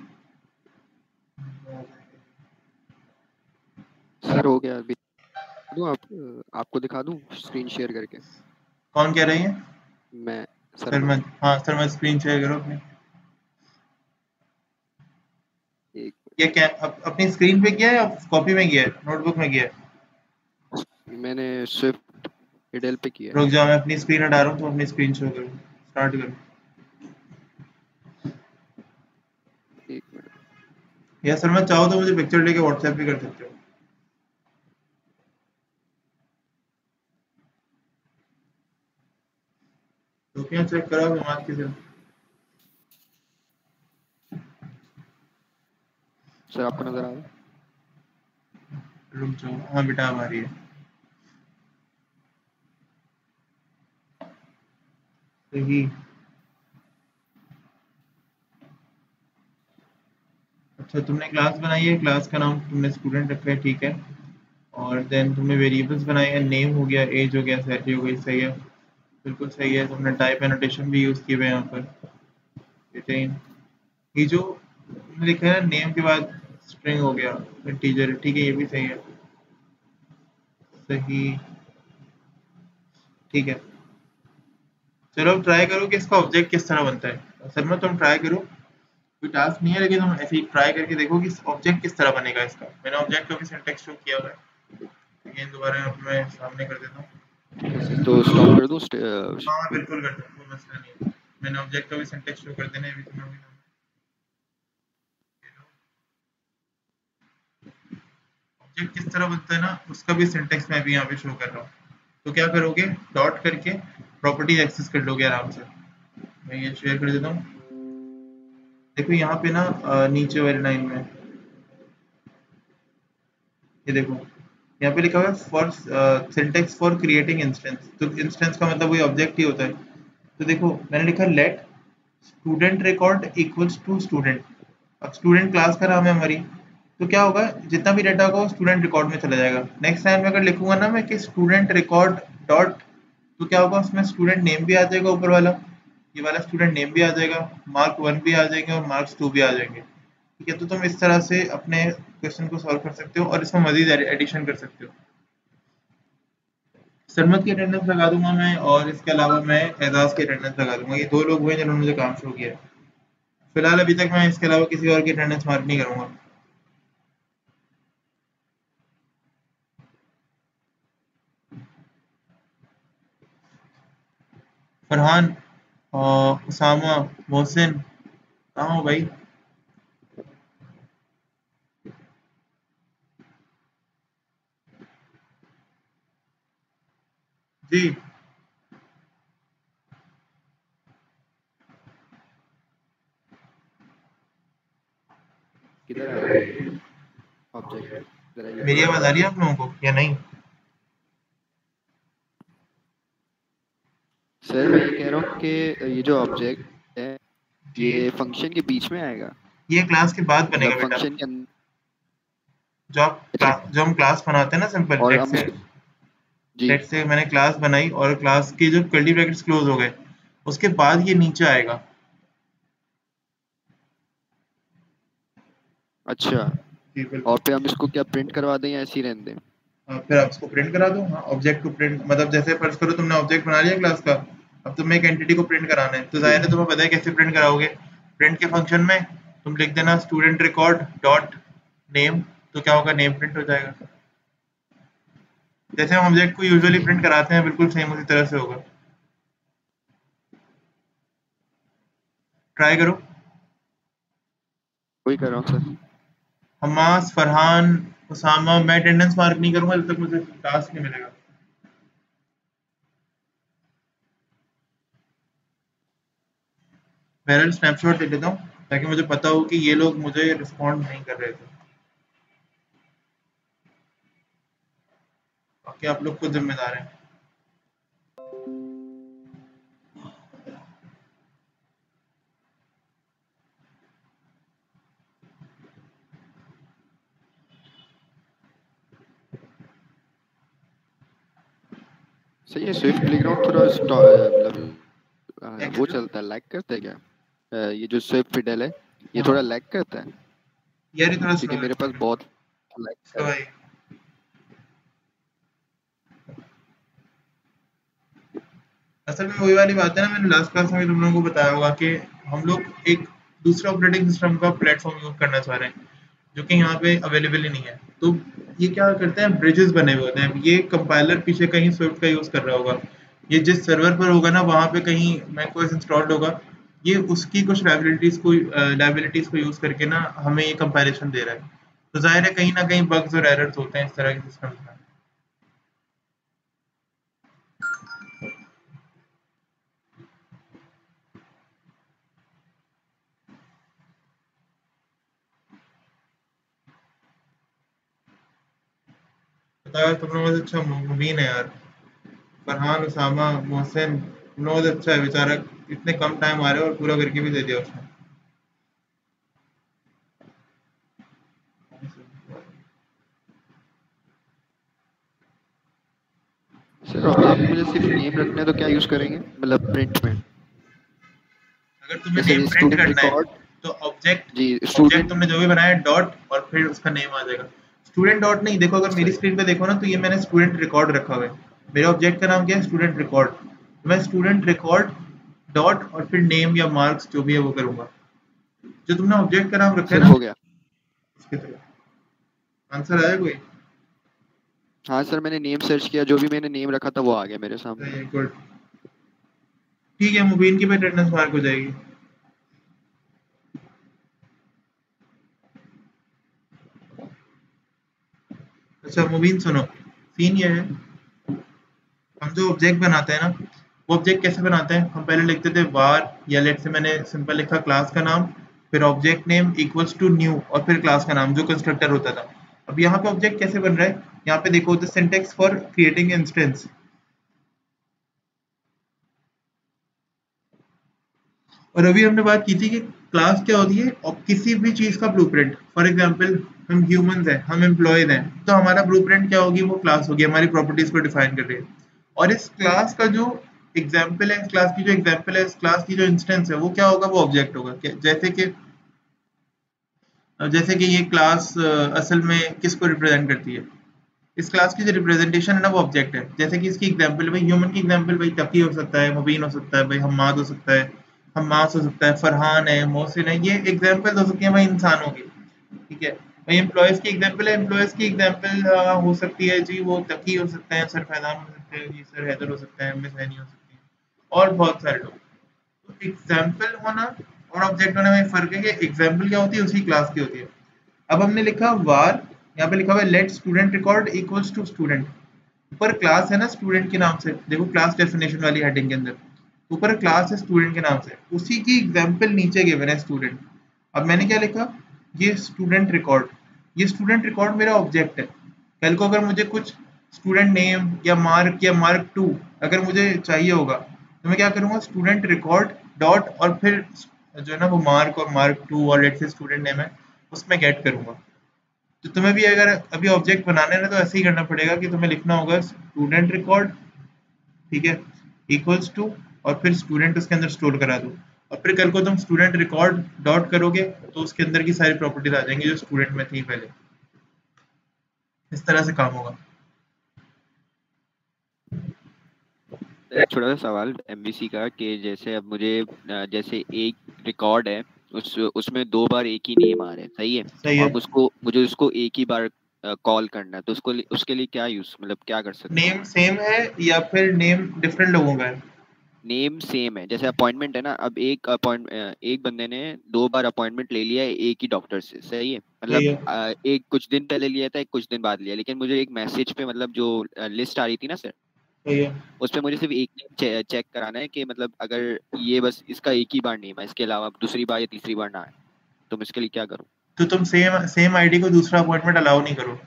सर हो गया अभी दूं आप आपको दिखा दूं स्क्रीन शेयर करके? कौन कह रही है? मैं सरमद। सरमद, हाँ सरमद स्क्रीन शेयर करो अपनी। एक ये क्या अप, अपनी स्क्रीन पे किया है या कॉपी में किया है, नोटबुक में किया है? मैंने स्विफ्ट एडेल पे किया है। रुक जाओ मैं अपनी स्क्रीन हटा रहा हूँ, तो अपनी स्क्रीन शो करो, स्टार्ट करो। एक मिनट। या सरमद चाहो तो मुझे पिक्चर लेके व्हाट्सएप भी कर सकते हो। टोपियाँ चेक करो बीमार के साथ। सर आपको नजर आ रहा है? रुक जाओ, हाँ बेटा हमारी है, सही। अच्छा तुमने क्लास बनाई है, क्लास का नाम तुमने स्टूडेंट रखा है, ठीक है। और देन तुमने वेरिएबल्स बनाए हैं, नेम हो गया, एज हो गया, सैलरी हो गई, सही है, बिल्कुल सही है। तुमने टाइप एनोटेशन भी यूज़ किए हुए हैं यहाँ पर। रिटेन, ये जो तुमने लिखा है नेम के बाद स्ट्रिंग हो गया, इंटीजर, ठीक है, ये भी सही है, सही, ठीक है। चलो अब ट्राई करो कि इसका ऑब्जेक्ट किस तरह बनता है। असल में तुम ट्राई करो, कोई टास्क नहीं है, लेकिन तुम ऐसे ही ट्राई करके देखो कि ऑब्जेक्ट किस तरह बनेगा इसका। मैंने ऑब्जेक्ट का भी सिंटेक्स शो किया हुआ है, अगेन दोबारा अब मैं सामने कर देता हूँ। तो स्टॉप कर दूं? हाँ बिल्कुल कर दो, कोई मसला नहीं है। मैंने ऑब्जेक्ट का भी सिंटेक्स शो कर देना है, अभी तुम्हें भी ऑब्जेक्ट किस तरह बनता है ना, उसका भी सिंटेक्स मैं भी यहाँ पे शो कर रहा हूँ। तो क्या करोगे, डॉट करके प्रॉपर्टीज एक्सेस कर लोगे आराम से। मैं ये शेयर कर देता हूँ, देखो यहाँ पे ना अ, नीचे वाली लाइन में ये देखो, यहाँ पे लिखा हुआ है for syntax for creating instance. तो इंस्टेंस का मतलब वही ऑब्जेक्ट ही होता है। तो देखो मैंने लिखा let student record equals to student. अब स्टूडेंट क्लास का नाम है हमारी, तो क्या होगा, जितना भी डाटा होगा वो स्टूडेंट रिकॉर्ड में चला जाएगा। नेक्स्ट लाइन में अगर लिखूंगा ना मैं कि स्टूडेंट रिकॉर्ड डॉट, तो क्या होगा, उसमें स्टूडेंट नेम भी आ जाएगा, ऊपर वाला ये वाला स्टूडेंट नेम भी आ जाएगा, मार्क वन भी आ जाएंगे और मार्क्स टू भी आ जाएंगे। ठीक है, तो तुम इस तरह से अपने क्वेश्चन को सॉल्व कर सकते हो और इसमें मजीद एडिशन कर सकते हो। सरमत की अटेंडेंस लगा दूंगा मैं, और इसके अलावा मैं एजाज की अटेंडेंस लगा दूंगा। ये दो लोग हुए जिन्होंने मुझे काम शुरू किया है। फिलहाल अभी तक मैं इसके अलावा किसी और की अटेंडेंस मार्क नहीं करूंगा। फरहान, उसामा, मोहसिन, कहाँ हो भाई? जी किधर है ये ऑब्जेक्ट? जरा ये मेरी आवाज आ रही है आप लोगों को या नहीं? सर मैं ये कह रहा हूँ कि ये जो ऑब्जेक्ट है ये फंक्शन के बीच में आएगा? ये क्लास के बाद बनेगा बेटा। फंक्शन के अंदर जो आप क्ला- जो हम क्लास बनाते हैं ना, सिंपल और लेट हम से जी लेट से मैंने क्लास बनाई और क्लास के जो कर्ली ब्रैकेट्स क्लोज हो गए, उसके बाद ये नीचे आएगा। अच्छा, जी बिल्कुल। और फिर हम इसको क्या प्रिंट करवा दें या ऐसे ही रहने दें? हाँ, फिर आप इसको प्रिंट करा दो। हाँ, ऑब्जेक्ट को प्रिंट, मतलब जैसे फर्ज करो तुमने ऑब्जेक्ट बना लिया क्लास का, अब तुम्हें एक एंटिटी को प्रिंट कराना है, तो जाहिर है तुम्हें पता है कैसे प्रिंट कराओगे। प्रिंट के फंक्शन में तुम लिख देना स्टूडेंट रिकॉर्ड डॉट नेम, तो क्या होगा, नेम प्रिंट हो जाएगा। जैसे हम ऑब्जेक्ट को यूजुअली प्रिंट कराते हैं, बिल्कुल सेम उसी तरह से होगा। ट्राई करो। वही कर रहा हूँ सर। हमास, फरहान, उसामा, मैं अटेंडेंस मार्क नहीं करूंगा जब तक मुझे टास्क नहीं मिलेगा। मैं स्नैपशॉट ले लेता हूँ ताकि मुझे पता हो कि ये लोग मुझे रिस्पॉन्ड नहीं कर रहे थे। बाकी आप लोग खुद जिम्मेदार हैं। सही है। स्विफ्ट प्लेग्राउंड थोड़ा स्टॉ- अ, मतलब अ, वो चलता है, लैग करता है क्या? अ, ये जो स्विफ्ट फिडल है ये थोड़ा लैग करता है यार ये थोड़ा स्लो क्योंकि है, मेरे पास बहुत लैग कर स्लो रहा है। है। असल में वही वाली बात है ना, मैंने लास्ट क्लास में भी तुम लोगों को बताया होगा कि हम लोग एक दूसरा ऑपरेटिंग सिस्टम का प्लेटफॉर्म यूज करना चाह रहे हैं जो कि यहाँ पे अवेलेबल ही नहीं है। तो ये क्या करते हैं, ब्रिजेस बने हुए होते हैं। ये कंपाइलर पीछे कहीं स्विफ्ट का यूज कर रहा होगा, ये जिस सर्वर पर होगा ना वहाँ पे कहीं मैकओएस इंस्टॉल्ड होगा, ये उसकी कुछ लाइबिलिटीज को लाइबिलिटीज को यूज करके ना हमें ये कंपाइलेशन दे रहा है। तो जाहिर है कहीं ना कहीं बग्स और एरर्स होते हैं इस तरह के सिस्टम में। बताया तुम लोगों से अच्छा मुबीन है यार, फरहान, उसामा, मोहसिन, तुम लोगों से अच्छा है बेचारा, इतने कम टाइम आ रहे हो और पूरा करके भी दे दिया उसने। सर ऑब्जेक्ट में सिर्फ नेम रखना है तो क्या यूज करेंगे, मतलब प्रिंट में? अगर तुम्हें जैसे नेम प्रिंट स्टूडेंट करना है रिकॉर्ड तो ऑब्जेक्ट जी ऑब्जेक्ट स्टूडेंट तुमने जो भी बनाया डॉट और फिर उसका नेम आ जाएगा। स्टूडेंट डॉट नहीं, देखो अगर मेरी सही स्क्रीन पे देखो ना तो ये मैंने स्टूडेंट रिकॉर्ड रखा हुआ है। मेरे ऑब्जेक्ट का नाम क्या है? Student record. मैं स्टूडेंट रिकॉर्ड डॉट और फिर नेम या मार्क्स जो भी है वो करूंगा। जो तुमने ऑब्जेक्ट का नाम रखा है सर ना हो गया। उसकी तरह आंसर आया कोई? हाँ सर मैंने नेम सर्च किया, जो भी मैंने नेम रखा था वो आ गया मेरे सामने। गुड, ठीक है, मुबीन की भी अटेंडेंस मार्क हो जाएगी। अच्छा मुबीन सुनो, सीन ये है, हम जो ऑब्जेक्ट बनाते हैं ना वो ऑब्जेक्ट कैसे बनाते हैं? हम पहले लिखते थे var, या लेट से मैंने सिंपल लिखा क्लास का नाम, फिर object name equals to new और फिर क्लास का नाम जो कंस्ट्रक्टर होता था। अब यहाँ पे ऑब्जेक्ट कैसे बन रहा है? यहाँ पे देखो the syntax for creating instance. और अभी हमने बात की थी कि क्लास क्या होती है और किसी भी चीज का ब्लूप्रिंट। फॉर एग्जांपल हम ह्यूमंस हैं, हम एम्प्लॉयज हैं, तो हमारा ब्लूप्रिंट क्या होगी? वो क्लास होगी, हमारी प्रॉपर्टीज को डिफाइन कर रही है। और इस क्लास का जो एग्जाम्पल है, इस क्लास की जो एग्जाम्पल है, इस क्लास की जो इंस्टेंस है वो क्या होगा? वो ऑब्जेक्ट होगा। जैसे कि जैसे कि ये क्लास असल में किसको रिप्रेजेंट करती है? इस क्लास की जो रिप्रेजेंटेशन है ना वो ऑब्जेक्ट है। जैसे कि इसकी एग्जांपल भाई ह्यूमन की एग्जांपल भाई तकी हो सकता है, मुबीन हो सकता है, भाई हम्माद हो सकता है, हम्मास हो सकता है, फरहान है, मोहसिन है, ये एग्जांपल हो सकती है भाई इंसानों की। ठीक है भाई, एम्प्लॉयज की एग्जांपल है, एम्प्लॉयज की एग्जांपल हो सकती है जी वो तकी हो सकते हैं, सर फैजान हो सकते हैं जी, सर हैदर हो सकते हैं, मिस हैनी हो सकती है और बहुत सारे लोग। तो एग्जाम्पल होना और ऑब्जेक्ट होने में फर्क है कि एग्जाम्पल क्या होती है उसी क्लास की होती है। अब हमने लिखा वार, यहाँ पे लिखा हुआ है let student record equals to student. ऊपर क्लास है ना स्टूडेंट के नाम से, देखो क्लास डेफिनेशन वाली हेडिंग के अंदर ऊपर क्लास है स्टूडेंट के नाम से, उसी की एग्जाम्पल नीचे गिवन है स्टूडेंट। अब मैंने क्या लिखा? ये स्टूडेंट रिकॉर्ड, ये स्टूडेंट रिकॉर्ड मेरा ऑब्जेक्ट है। कल को अगर मुझे कुछ स्टूडेंट नेम या मार्क या मार्क टू अगर मुझे चाहिए होगा तो मैं क्या करूंगा? स्टूडेंट रिकॉर्ड डॉट और फिर जो है ना वो मार्क और मार्क टू और लेट से स्टूडेंट नेम है उसमें गेट करूंगा। तो तुम्हें भी अगर अभी ऑब्जेक्ट बनाने हैं तो ऐसे ही करना पड़ेगा कि तुम्हें लिखना होगा स्टूडेंट रिकॉर्ड, ठीक है, इक्वल्स टू और फिर स्टूडेंट उसके अंदर स्टोर करा दो और फिर कल को तुम स्टूडेंट रिकॉर्ड डॉट करोगे तो उसके अंदर की सारी प्रॉपर्टीज आ जाएंगी जो स्टूडेंट में थी पहले। इस तरह से काम होगा। एक छोटा सा सवाल एमवीसी का कि जैसे अब मुझे अ, जैसे एक रिकॉर्ड है उस उसमें दो बार एक ही नेम आ रहे हैं, सही है? सही और है। उसको मुझे उसको एक ही बार कॉल करना है, तो उसको उसके लिए क्या यूज मतलब क्या कर सकता हूँ नेम मैं? सेम है या फिर नेम डिफरेंट लोगों का है? नेम सेम है, जैसे अपॉइंटमेंट है ना, अब एक अपॉइंट एक बंदे ने दो बार अपॉइंटमेंट ले लिया है एक ही डॉक्टर से, सही है? सही मतलब है। अ, एक कुछ दिन पहले लिया था, एक कुछ दिन बाद लिया, लेकिन मुझे एक मैसेज पे मतलब जो लिस्ट आ रही थी ना सर, सही है। उस पे मुझे सिर्फ एक नेम चे, चेक कराना है कि मतलब अगर ये बस इसका एक ही बार नेम है, इसके अलावा दूसरी बार या तीसरी बार ना है, तो मैं इसके लिए क्या करूँ? तो तुम सेम सेम आईडी को दूसरा अपॉइंटमेंट अलाउ नहीं करो।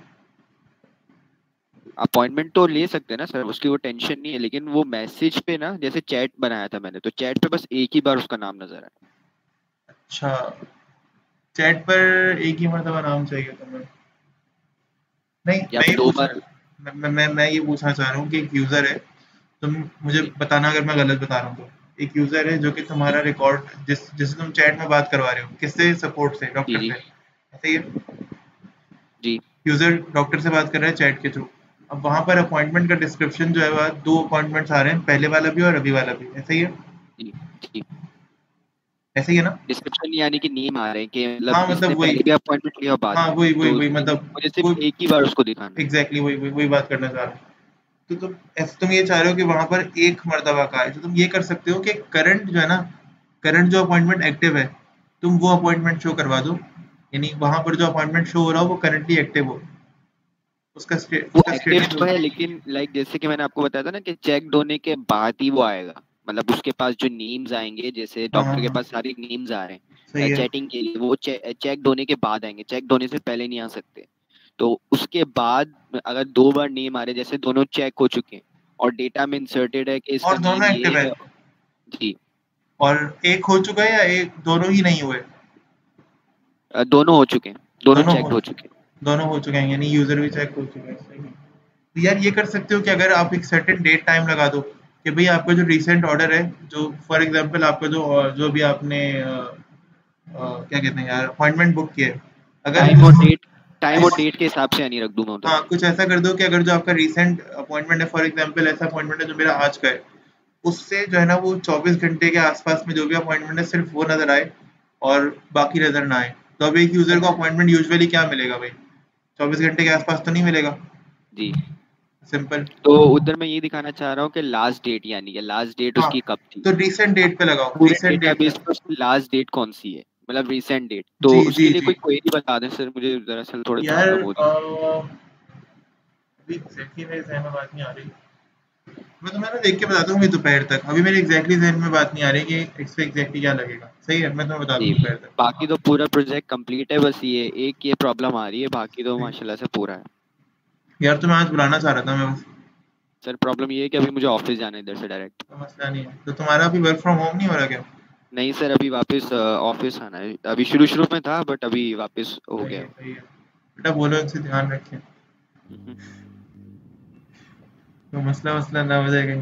अपॉइंटमेंट तो ले सकते हैं ना सर, उसकी वो टेंशन नहीं है, लेकिन वो मैसेज पे ना जैसे चैट बनाया था मैंने, तो चैट पे बस एक ही बार उसका नाम नजर आया। अच्छा, चैट पर एक ही मरतबा नाम चाहिए तुम्हें? नहीं, या मैं फिर ये दो पूछना बार मैं मैं मैं मैं ये पूछना चाह रहा हूँ कि एक यूजर है, तुम मुझे जी बताना अगर मैं गलत बता रहा हूँ तो। एक यूजर है जो कि तुम्हारा रिकॉर्ड जिस जिससे तुम चैट में बात करवा रहे हो, किससे? सपोर्ट से, जी डॉक्टर जी से, ऐसे ही है? जी यूजर डॉक्टर से बात कर रहा है चैट के थ्रू। अब वहां पर अपॉइंटमेंट का डिस्क्रिप्शन जो है वह दो अपॉइंटमेंट्स आ रहे हैं, पहले वाला भी और अभी वाला भी, ऐसे ही है? जी जी ऐसे ही है ना? डिस्क्रिप्शन यानी कि नेम आ रहे हैं कि मतलब हाँ इसने मतलब वही, पहले भी अपॉइंटमेंट लिया और बाद हाँ में भी, वही वही तो वही उसके लिए मतलब मुझे वो सिर्फ एक ही बार उसको दिखाना है। एग्जैक्टली वही वही वही बात करना चाह रहा हूँ। तो तुम ऐसे तुम ये चाह रहे हो कि वहां पर एक मर्तबा का है, तो तुम ये कर सकते हो कि करंट जो है ना, करंट जो अपॉइंटमेंट एक्टिव है तुम वो अपॉइंटमेंट शो करवा दो, यानी वहां पर जो अपॉइंटमेंट शो हो रहा हो वो करंटली एक्टिव हो, उसका स्टे, वो उसका एक्टिव स्टेटस तो हो। है, लेकिन लाइक जैसे कि मैंने आपको बताया था ना कि चेक होने के बाद ही वो आएगा, मतलब उसके पास जो नेम्स आएंगे, जैसे हाँ हाँ डॉक्टर के हाँ, पास सारे नेम्स आ रहे सही हैं है। चैटिंग के लिए, वो चेक होने के बाद आएंगे, चेक होने से पहले नहीं आ सकते। तो उसके बाद अगर दो बार नेम आ रहे, जैसे दोनों चेक हो चुके हैं और डेटा में इंसर्टेड है कि इसका और नेम दोनों ये एक्टिव है? है। जी और एक हो चुका है या एक दोनों ही नहीं हुए? अ, दोनों हो चुके हैं, दोनों दोनों हो चेक हो चुके हैं। दोनों हो चुके हैं, यानी यूजर भी चेक हो चुका है, सही है। तो यार ये कर सकते हो कि अगर आप एक सर्टेन डेट टाइम लगा दो कि भाई आपका जो रिसेंट ऑर्डर है, जो फॉर एग्जांपल आपका जो जो भी आपने क्या कहते हैं यार, अपॉइंटमेंट बुक की है, अगर टाइम और डेट टाइम और डेट के हिसाब से यानी रख दूं मैं उधर। हाँ कुछ ऐसा कर दो कि अगर जो आपका रिसेंट अपॉइंटमेंट है, फॉर एग्जांपल ऐसा अपॉइंटमेंट है जो मेरा आज का है, उससे जो है ना वो चौबीस घंटे के आसपास में जो भी अपॉइंटमेंट है सिर्फ वो नजर आए और बाकी नजर ना आए। तो अब एक यूजर को अपॉइंटमेंट यूजुअली क्या मिलेगा भाई, चौबीस घंटे के आसपास तो नहीं मिलेगा। जी सिंपल। तो उधर मैं ये दिखाना चाह रहा हूँ कि लास्ट डेट यानी कि लास्ट डेट हाँ उसकी कब थी। तो रिसेंट डेट पे लगाओ, पूरे रिसेंट डेट डेटाबेस पे। में उसकी लास्ट डेट कौन सी है, मतलब रिसेंट डेट, तो जी उसके जी लिए जी कोई क्वेरी बता दें सर, मुझे दरअसल थोड़ी यार प्रॉब्लम हो रही है। अ, अभी एग्जैक्टली मेरे जहन में बात नहीं आ रही, मैं तुम्हें ना देख के बताता हूँ दोपहर तक, अभी मेरे एग्जैक्टली जहन में बात नहीं आ रही कि इससे एग्जैक्टली क्या लगेगा। सही है, मैं तुम्हें बता जी दूँ दोपहर तक। बाकी तो पूरा प्रोजेक्ट कंप्लीट है, बस ये एक ये प्रॉब्लम आ रही है, बाकी तो ठीक। माशाल्लाह से पूरा है। यार तुम्हें आज बुलाना चाह रहा था मैं बस। सर प्रॉब्लम ये है कि अभी मुझे ऑफिस जाना है इधर से डायरेक्ट। तो मसला नहीं है, तो तुम्हारा अभी वर्क फ्रॉम होम नहीं हो रहा क्या? नहीं सर अभी वापस ऑफिस आना है, अभी शुरू शुरू में था बट अभी वापस हो सही गया है है। सही है, बेटा बोलो इनसे ध्यान रखें, हम्म। तो मसला मसला ना हो जाए कहीं।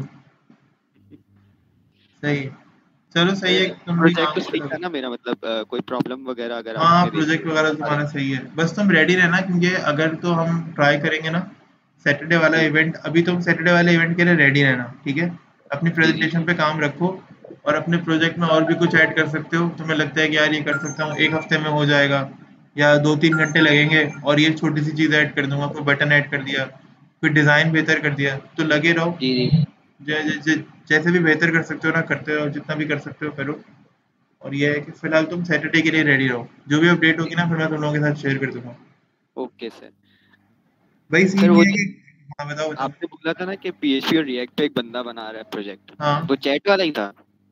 सही है, चलो सही है, तुम भी प्रोजेक्ट काम तो पे सही था लगो। ना मेरा, मतलब अ, कोई प्रॉब्लम वगैरह अगर हाँ आपने देखी प्रोजेक्ट हो वगैरह तो बता तुम्हारा दें। सही है, बस तुम रेडी रहना, क्योंकि अगर तो हम ट्राई करेंगे ना सैटरडे वाला जी इवेंट, अभी तुम सैटरडे वाले इवेंट के लिए रेडी रहना, ठीक है? अपनी जी जी प्रेजेंटेशन पे काम रखो और अपने प्रोजेक्ट में और भी कुछ ऐड कर सकते हो, तुम्हें लगता है कि यार ये कर सकता हूँ, एक हफ्ते में हो जाएगा या दो तीन घंटे लगेंगे और ये छोटी सी चीज़ ऐड कर दूंगा, कोई बटन ऐड कर दिया, कोई डिज़ाइन बेहतर कर दिया, तो लगे रहो। जी जी ज- ज- ज- जैसे भी बेहतर कर सकते हो ना करते रहो, जितना भी कर सकते हो करो। और ये है कि फिलहाल तुम सैटरडे के लिए रेडी रहो, जो भी अपडेट होगी ना फिर मैं तुम लोगों के साथ शेयर कर दूंगा। Okay sir. भाई सर सीन वो ये है जो कि हाँ बताओ बताओ। आपने बोला था ना कि पीएचपी और रिएक्ट पे एक बंदा बना रहा है प्रोजेक्ट, हाँ वो चैट वाला ही था।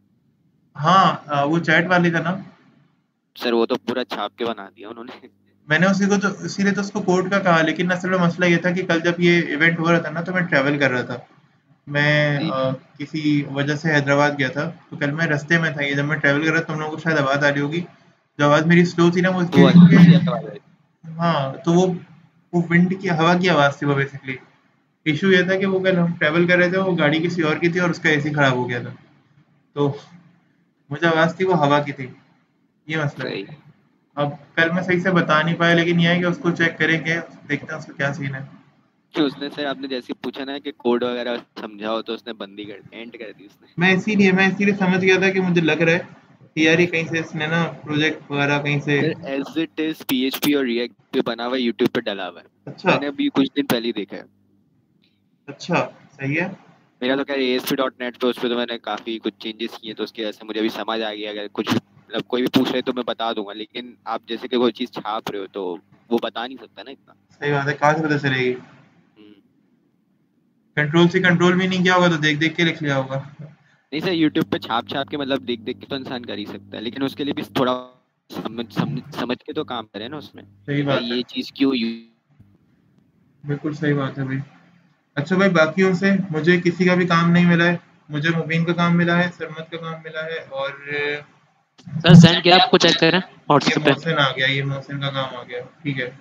हाँ आ, वो चैट वाले का ना, सर वो तो पूरा छाप के बना दिया उन्होंने। मैंने उसी को तो इसीलिए तो उसको कोड का कहा, लेकिन असल में मसला ये था कि कल जब ये इवेंट हो रहा था ना तो मैं ट्रैवल कर रहा था, मैं जी आ, किसी वजह से हैदराबाद गया था, तो कल मैं रास्ते में था, ये जब मैं ट्रैवल कर रहा था तुम लोगों को शायद आवाज़ आ रही होगी, जो आवाज़ मेरी स्लो थी ना वो वो इसलिए थी अच्छी क्योंकि आवाज है। हाँ तो वो वो विंड की हवा की आवाज़ थी वो बेसिकली। इशू ये था कि वो कल हम ट्रैवल कर रहे थे, वो गाड़ी किसी और की थी और उसका एसी खराब हो गया था, तो मुझे आवाज़ थी वो हवा की थी, ये मसला है। सही। अब कल मैं सही से बता नहीं पाया, लेकिन ये है कि उसको चेक करेंगे, देखते हैं उसका क्या सीन है। कि उसने सर आपने जैसे पूछा ना कि कोड वगैरह समझाओ तो उसने बंदी कर दी, एंड कर दी उसने। मैं इसीलिए मैं इसीलिए समझ गया था कि मुझे लग रहा है कि यार ये कहीं से इसने ना प्रोजेक्ट वगैरह कहीं से। Sir as it is PHP और रिएक्ट पे बना हुआ है, यूट्यूब पे डला हुआ है, अच्छा मैंने अभी कुछ दिन पहले ही देखा है। अच्छा सही है। मेरा तो खैर एएसपी डॉट नेट पे उस पे तो मैंने काफी कुछ चेंजेस किए, तो उसकी वजह से मुझे अभी समझ आ गया, अगर कुछ मतलब कोई भी पूछ रहे तो मैं बता दूंगा, लेकिन आप जैसे कि कोई चीज छाप रहे हो तो वो बता नहीं सकता ना इतना। सही बात है, कहाँ से पता चलेगी? हम्म। कंट्रोल से कंट्रोल भी नहीं किया होगा तो देख देख के लिख लिया होगा। नहीं सर यूट्यूब पे छाप छाप के मतलब देख देख के तो इंसान कर ही सकता है, लेकिन उसके लिए भी थोड़ा समझ समझ समझ के तो काम करे ना उसमें, सही कि भाई बात है, ये चीज क्यों यूज। बिल्कुल सही बात है भाई। अच्छा भाई, बाकियों से मुझे किसी का भी काम नहीं मिला है, मुझे मुबीन का काम मिला है, सरमत का काम मिला है, और सर सेंड किया आपको, चेक करें ये व्हाट्सएप पे। मोहसिन आ गया, ये मोहसिन का काम आ गया, ठीक है।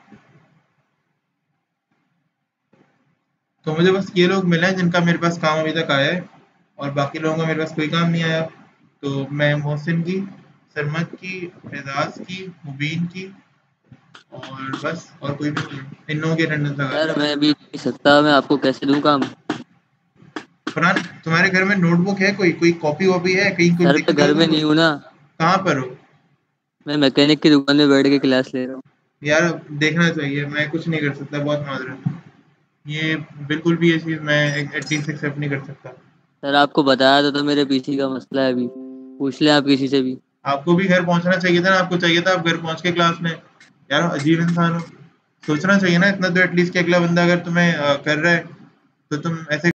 तो मुझे बस ये लोग मिले हैं जिनका मेरे पास काम अभी तक आया है, और बाकी लोगों का मेरे पास कोई काम नहीं आया। तो मैं मोहसिन की, सरमत की, एजाज की, मुबीन की, और बस और कोई भी नहीं है, इन लोगों की अटेंडेंस लगा सर दी। मैं अभी नहीं सकता, मैं आपको कैसे दूं काम? फरहान, तुम्हारे घर में नोटबुक है, कोई कोई कॉपी वॉपी है कहीं, कुछ सर मैं दिक्कत है घर में तुमको? नहीं हूँ ना, कहाँ पर हो? मैं मैकेनिक की दुकान में बैठ के क्लास ले रहा हूँ। यार देखना चाहिए, मैं कुछ नहीं कर सकता, बहुत माजरत, ये बिल्कुल भी ये चीज़ मैं एटलीस्ट एक्सेप्ट नहीं कर सकता। सर आपको बताया तो था मेरे पीसी का मसला है, अभी पूछ लें आप किसी से भी। आपको भी घर पहुंचना चाहिए था ना, आपको चाहिए था आप घर पहुंच के क्लास में। यार अजीब इंसान हो, सोचना चाहिए ना इतना तो एटलीस्ट कि अगला बंदा अगर तुम्हें अ, कर रहा है तो तुम ऐसे